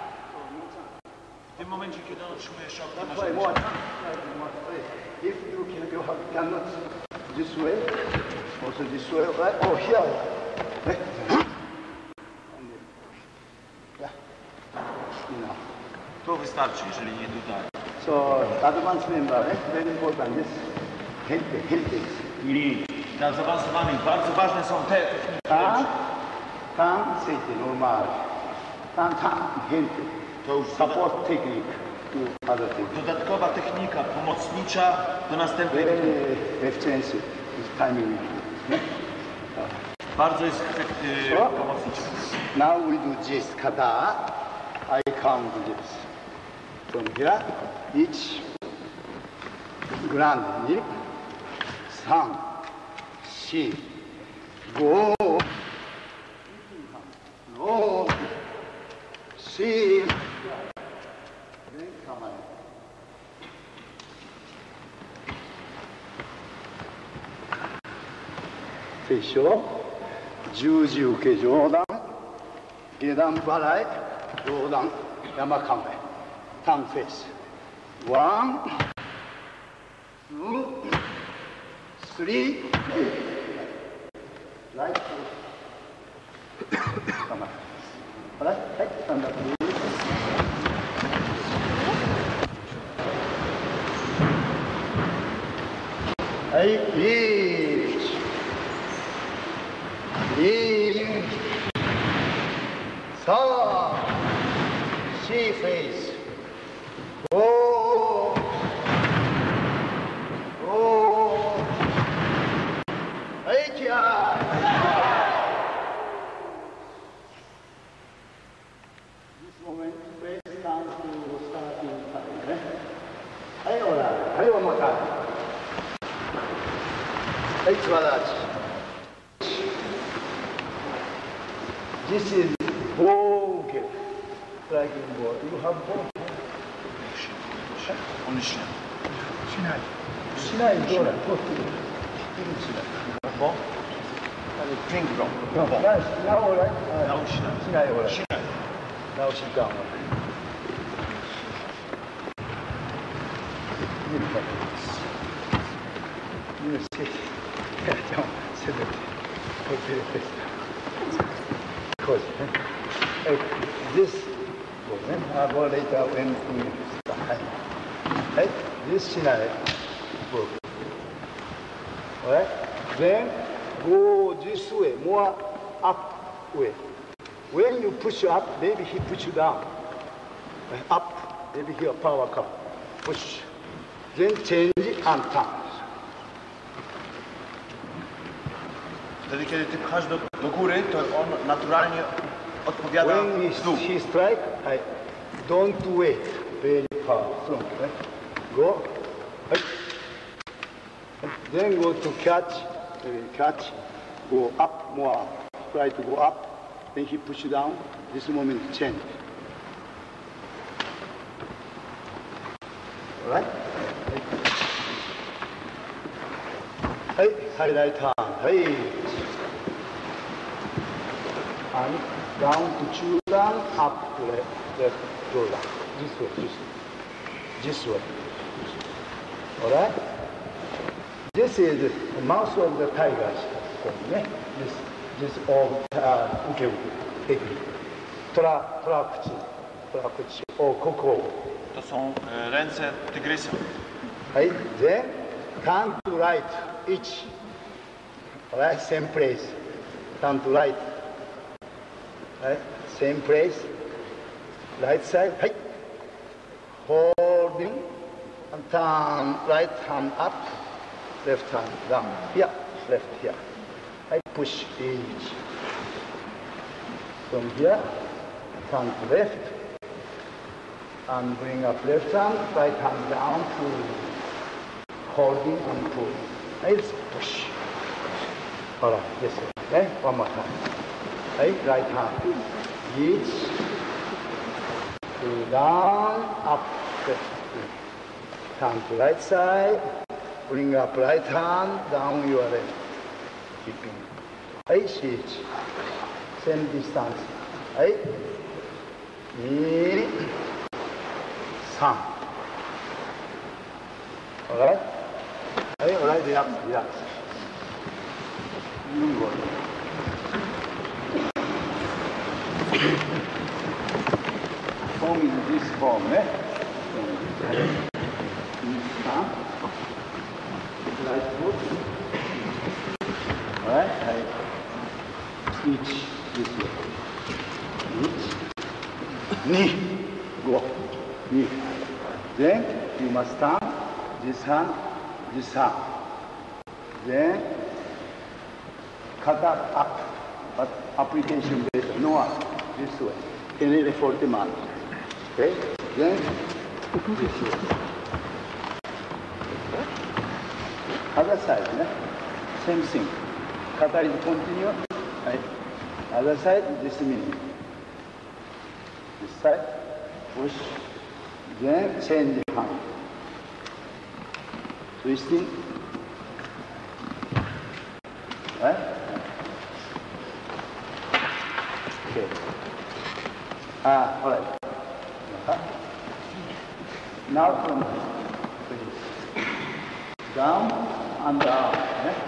W tym momencie, kiedy on otrzymuje szok, to That's może why być. one. If you cannot this way, also this way, right? Oh, here. Enough. To wystarczy, jeżeli nie tutaj. So, advanced member, very important. This heritage. I dla zaawansowanych bardzo ważne są te techniki. Tan, safety, normal. Tan, heritage. To już Support technique to other things. dodatkowa technika pomocnicza do następnej techniki. Very expensive. This timing. Bardzo jest pomocnicza. Now we do this kata. I count this. From here, each grand knee. 3, 4, 5, 6, 7. Then come on. 手掌、十字受け上段、下段払い、上段、山構え、ターンフェイス。ワン、ツー、スリー、ライト、構え。はい、スタンダップ。はい、リーチ。さあ、シーフェイス。おー。おー。はい、キャー。This moment, face down to starting time ね。はい、ほら。はい、おまか。はい、素晴らしい。This is ball game. Striking ball. You have ball? On się. しない。しないどうだ。こうする。しない。 Bo? Ping pong. No, now all right? Now しない。 しないall right. しない。 Now sit down. You sit. Don't sit it. Okay, because this ball later when we start. Right? This scenario. Alright? Then go this way, more up way. When you push up, maybe he push you down. Up, maybe here power come. Push. Then change and turn. Wtedy, kiedy ty pchasz do góry, to on naturalnie odpowiada When w dół. he strike, don't wait. Very powerful. Go. Then go to catch, go up, more up. Try to go up. Then he push you down. This moment change. All right? Hey, right hand. Hey. And down to chudan, up, left, go down. This way. All right? This is the mouth of the tiger. This all okay. Trakuchi, or koko. To są ręce tygrysa. Right? Then turn to right, each. All right? Same place. Turn to right. Right? Same place. Right side. Right. Holding and turn right hand up, left hand down. Here, left here. I push each. From here, turn to left and bring up left hand, right hand down to holding and pull. Let's push. All right, yes, okay, one more time. Right hand, each, pull down, up, left. Turn to right side, bring up right hand, down your left. Keeping. Each. Same distance. 2, 3. Alright? Alright, relax. Form is this form, Right foot. Alright? Each this way. Each. Knee. Go. Knee. Then you must turn this hand. Then cut up. But application better. No up. This way. Tenere forte mano. Okay? Then this way. Other side, same thing. Kata is continue. Right. Other side, this minute. This side, push. Then change the hand. Twisting. Right? Okay. All right. Now from down and down.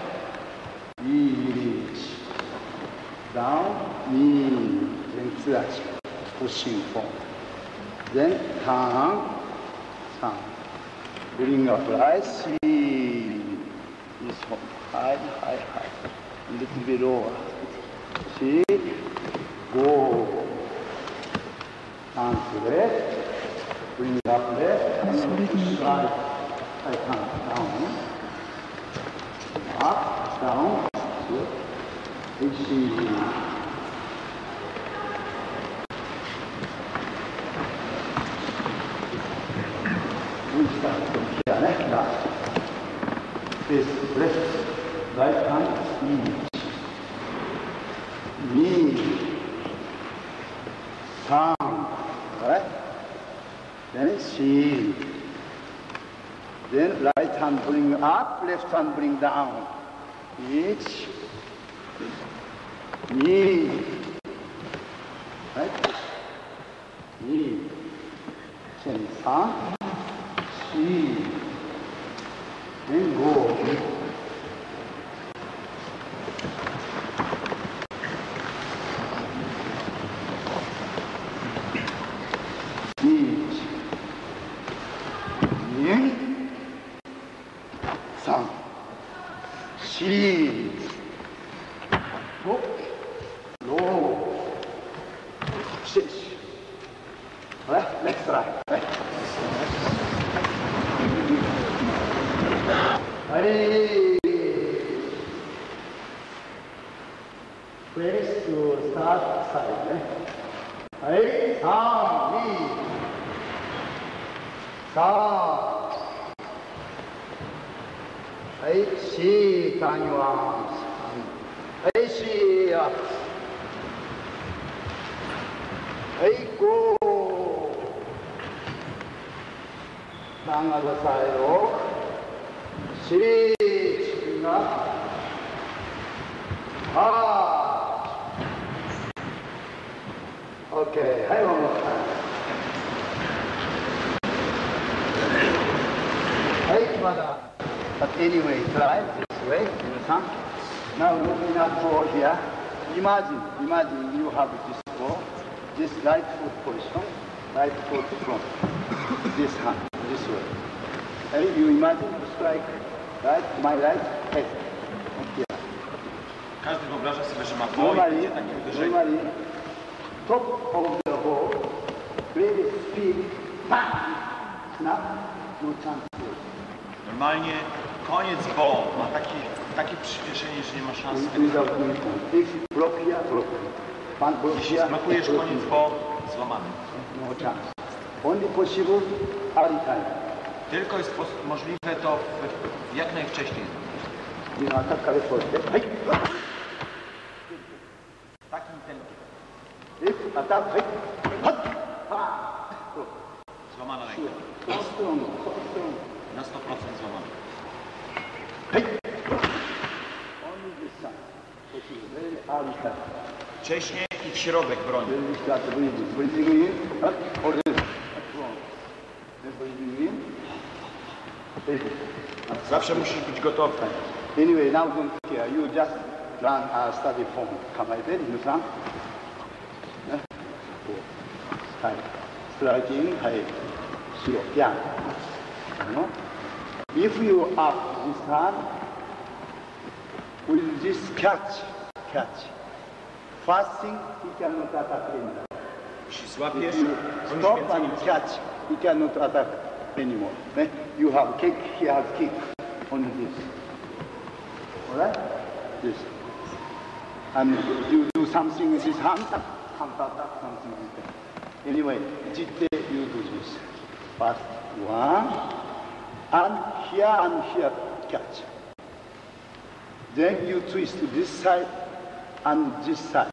Reach. Down, knee, then clutch, pushing forward. Then turn. Bring up right, see. This one, high. A little bit lower. See, go. Turn to left, bring up left, and push right. Right hand down. Up, down. See. We start from here, left. This left, right hand, each. Knee. Turn. Alright? Then see. Then right hand bring up, left hand bring down. Each. Knee. Right? Knee. Change. See. Then go. Each. Knee. 3. See. Release. Go. Low. Shish. Right? Next try. Right. Hey. Press to start side. Hey. 3, 2, 3. Hey, see, turn your arms. Hey, see, up. Hey, go. Turn other side, walk. See, spin up. Okay, hey, one more time. Hey, mother. But anyway, try this way, understand? Now looking at ball here, imagine you have this ball, this right foot position, right foot front, this hand, this way. And you imagine to strike, right, my right head, here. Każdy wyobraża sobie, że ma boj i będzie takie uderzenie. Normally, top of the ball, very speed, bang, snap, no chance. Normalnie koniec bo ma takie przyspieszenie, że nie ma szans. Jeśli zblokujesz koniec bo, złamany. No chance. Only possible early time. Tylko jest możliwe to jak najwcześniej. Takim tempie. Złamana ręka. Na 100% złamana. Wcześniej i w środek broni. Zawsze musisz być gotowy. Anyway, now don't care. You just run study form. Come right there, you can. Striking, high, slow, yeah. If you up this hand, with this catch. First thing, he cannot attack anymore. Jeśli złapiesz, Stop and catch, he cannot attack anymore. You have kick, he has kick. Only this. Alright? This. And you do something with his hand, attack, something like that. Anyway, jitte, you do this. First, one, and here catch. Then you twist this side and this side.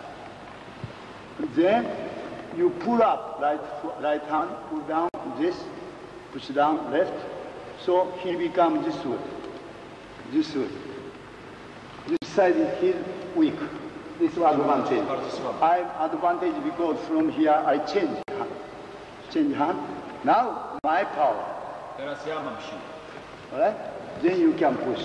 Then you pull up right hand, pull down this, push down left. So he becomes this way. This way. This side is weak. This is advantage. I'm advantage because from here I change hand. Change hand. Now my power. Teraz ja mam siłę. Alright? Then you can push.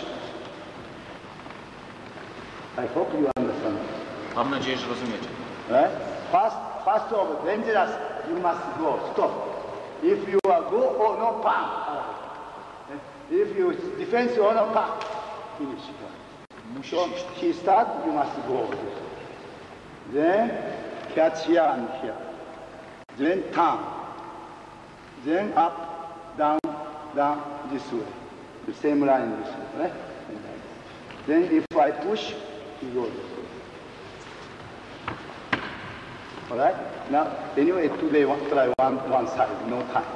I hope you understand. Mam nadzieję, że rozumiecie. Right? First of all, dangerous, you must go, stop. If you are go or no, bam. If you defense or no, bam. Finish. So he start, you must go. Then catch here and here. Then turn. Then up, down, this way. The same line this way, right? Then if I push, he goes. All right? Now, anyway, today try one side, no time.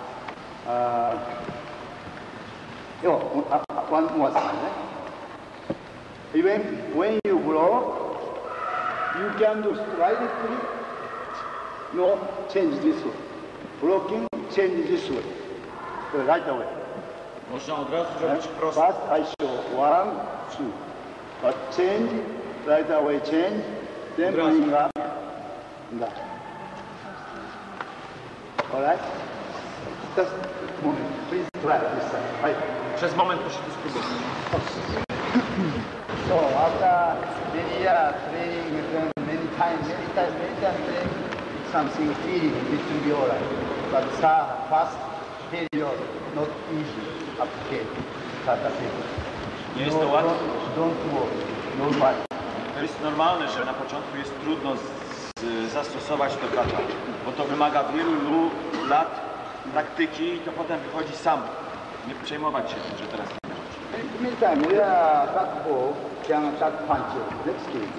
One more side. Right? Even when you blow, you can do slightly, no, change this way. Blocking, change this way. Right away. Można od razu zrobić prosto. First I show 1, 2. But change, right away change, then bring up, down. All right? Just moment. Please try this side. Right. Przez moment muszę to spróbować. So after many years training with them, many times training, something feeling it will be all right. But first period, not easy application, kata paper. Nie jest to łatwe. Don't work. No fight. To jest normalne, że na początku jest trudno zastosować to kata, bo to wymaga wielu lat praktyki i to potem wychodzi sam. Nie przejmować się tym, że teraz nie wychodzi. Meantime, we are attack ball, can attack punch. Next case,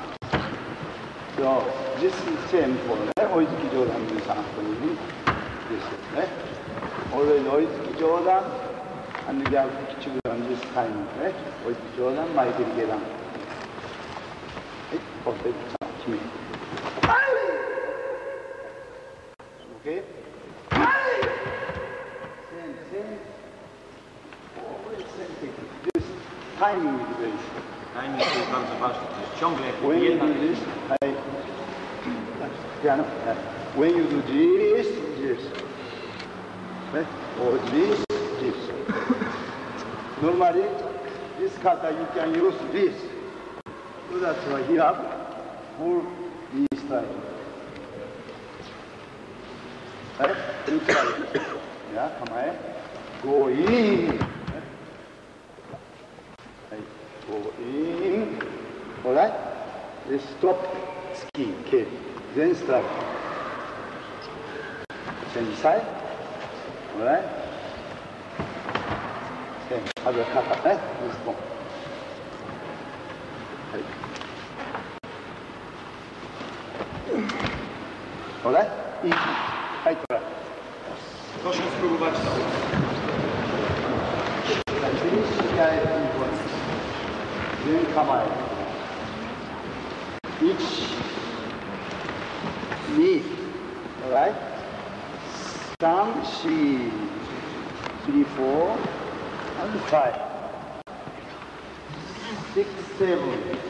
so this is same for 오이즈키 조단 상황이 this is always 오이즈키 조단 and we have to on this time, 오이즈키 조단 마이클 계단. perfect. 힘이. Okay. Same. Always same thing. This timing is very important. Timing jest bardzo ważny. To jest ciągle When you jedna... do this, piano. When you do this, right? Or this. Normally, this kata you can use this. So that's why here, full this style. Right? You try it. Yeah, come on. Go in. Right? Go in. All right? Let's stop ski. Okay. Then strike. Change side. All right? Then other kata. Right? This one. Right. All right? Easy. Right, right. Proszę spróbować to. Finish guy then come out. Each knee, all right? 3, 4, and 5, 6, 7,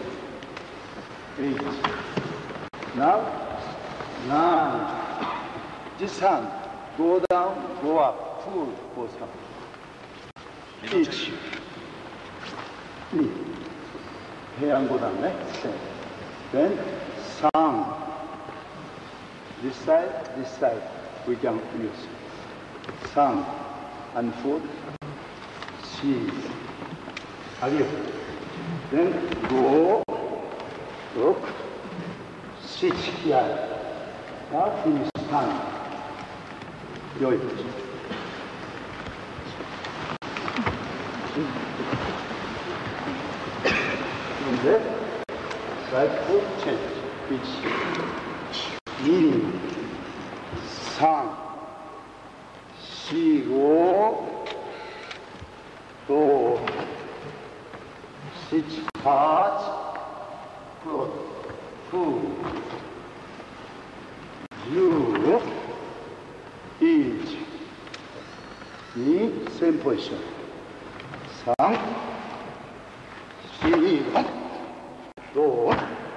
8. Now, 9. This hand, go down, go up, full, both hands. Each. Knee. Hand go down, right? Then, sound. This side, we can use. Sound, unfold, see. Again. Then, go, look, switch here. Now, finish hand. 良い。で、ライフチェンジ。1、2、3、4、5、6、7、8、9、10、1、2、センポジション。3、4、5、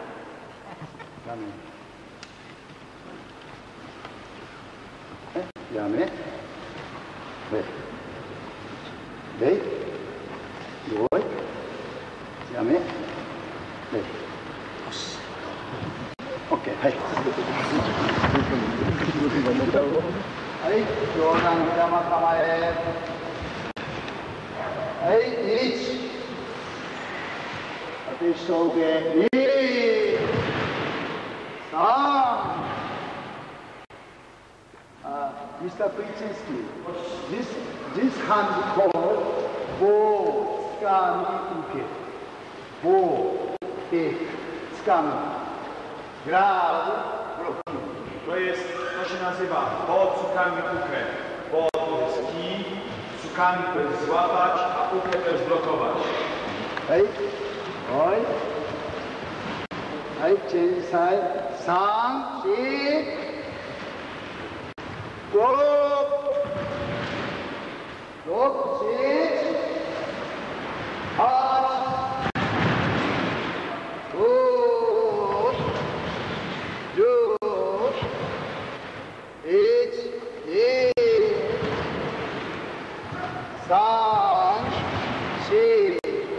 やめ、レイ、よい、やめ、レイ。オッケー、はい。はい、上段膝ま構え。はい、リーチ。あと一生受け。2、3。Mr. Kuichinski, this hand called bo, tsukami, uke. Bo, take, tsukami. Grab, block. To się nazywa bo, tsukami, uke. Bo to jest kij, tsukami to jest złapać, a uke to jest blokować. Hej, oj. Hej, change side. 3, 4. Go! Look, sit. Out. Go. Do. 1, 2, 3, 4,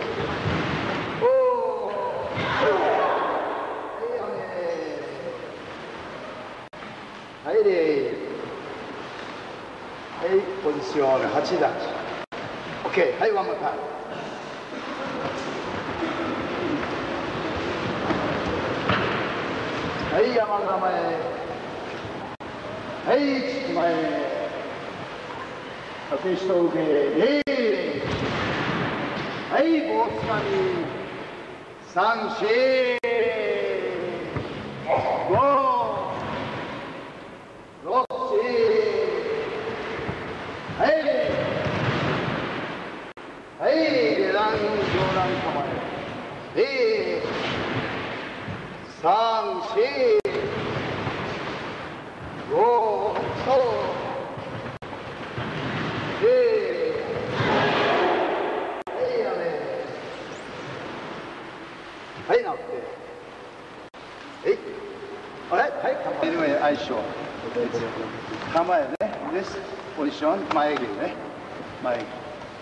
5. はい、はい、ポジション8だ。OK、はい、ワンマタイム。 はい山構えはい突き前縦下受けはい棒つかみ三四五六四はいはい下段上段構え三四五はい、なって。はい、はい、構え。Anyway, I show. 構えね。This position, 前蹴りね。前蹴り。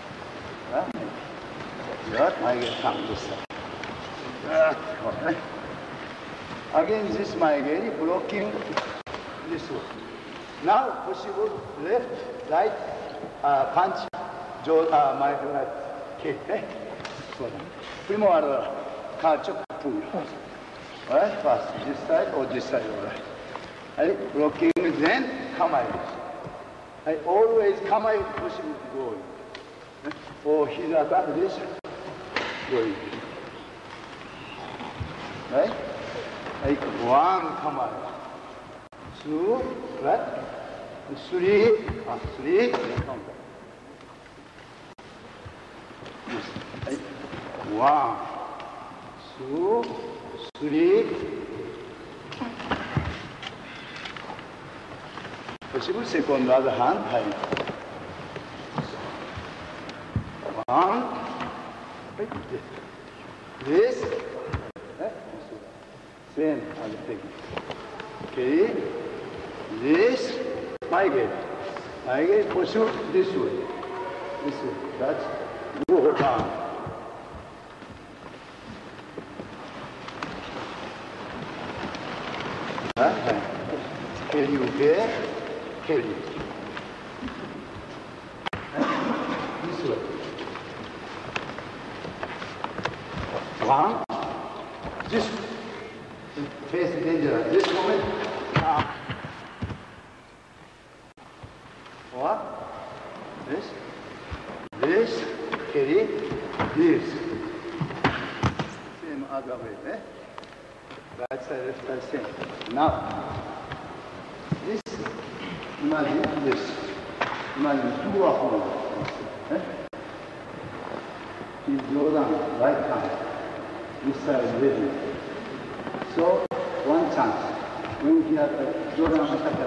前蹴り、come this side. こうね。Again, this 前蹴り、blocking this way. Now, possible left, right, punch, my right kick. そうだ。Primo allora. Calcio puro. Alright, fast. This side or this side, alright. Right, blocking, then kamai. I always kamai pushing going. Or his attack, this going. Right? Like one kamai. Two, right? Three, counter. Right? One. Two, three. Possible second other hand. One. This. Same other thing. Okay. This. My gate. Pursue this way. This way. That's go down. Carry you there, carry you. This way. One. This face dangerous. This moment. What? This, carry, this. Same other way, eh? Right side, left side, same. Now, this, imagine this. Imagine two of them. You go down, right hand. This side is ready. So, one chance. When he has go down,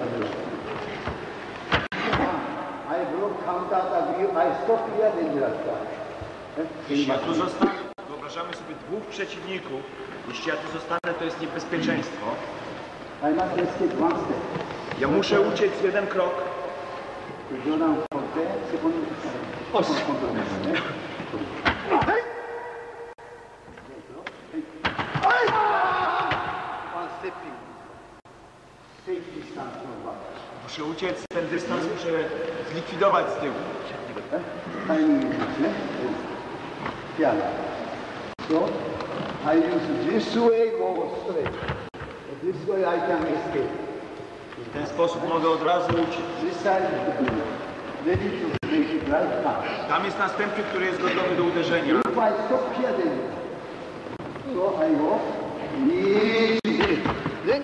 I broke counter attack you, I stop here, dangerous. Jeśli ja tu zostanę, wyobrażamy sobie dwóch przeciwników. Jeśli ja tu zostanę, to jest niebezpieczeństwo. Ja muszę uciec jeden krok. Muszę uciec, ten dystans muszę zlikwidować z tyłu. So, I use this way, go straight. This way I can escape. W ten sposób mogę od razu uciec. This side ready to make it right pass. Tam jest następny, który jest gotowy do uderzenia. If I stop here, then so I go easy. Then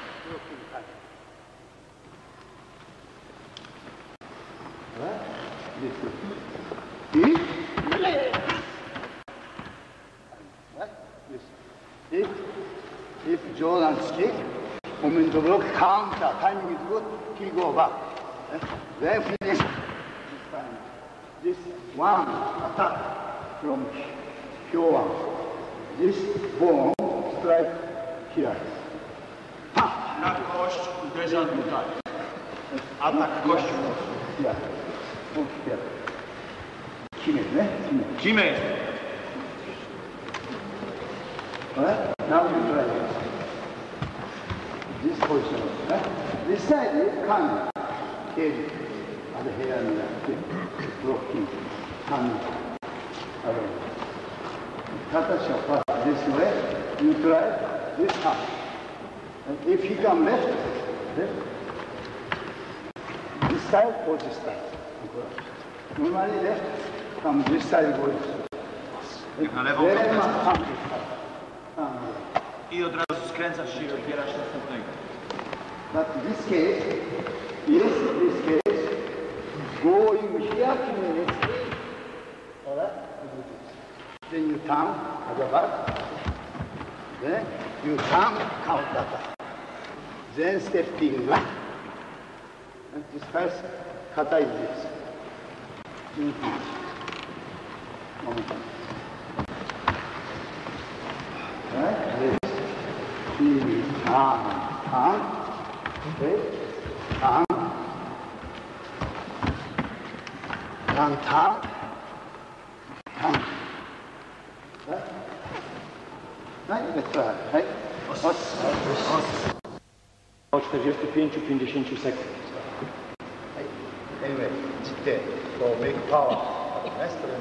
if Jordan's kick, moment to block, counter, timing is good, he go back. Then finish. This one attack from Hyoan. This bone strike here. Na kość uderza tutaj. Atak kością. Here. Here. Kime, ne? Kime. Alright? Now you try this position. This side is coming. Carry. And here and there. Blocking. Coming. Alright. Katashi pass this way. You try this half. If he come left, this side or this side. Normally left, come this side goes. Na lewą Then nogę. must come this side. I od razu skręcasz się i odbierasz następnego. But this case, yes, this case, going here to the next stage. Alright? Then you turn at the back. Then you turn, counter attack. Then stepping back. And this first kata is this. Momentum. Right? This. Turn. Okay? Turn. Turn. Right? Right? Let's try. Right? Po 45-50 sekund. Anyway, it's there. So make power. Rest of it.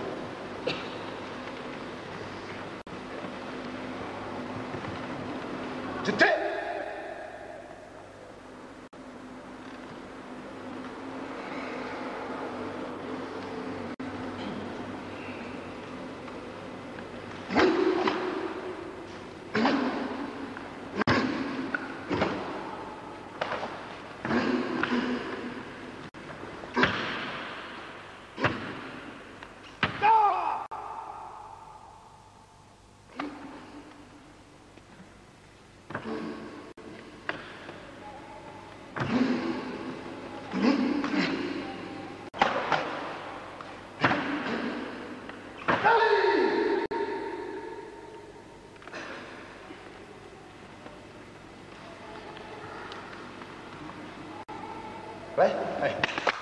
Right? Right.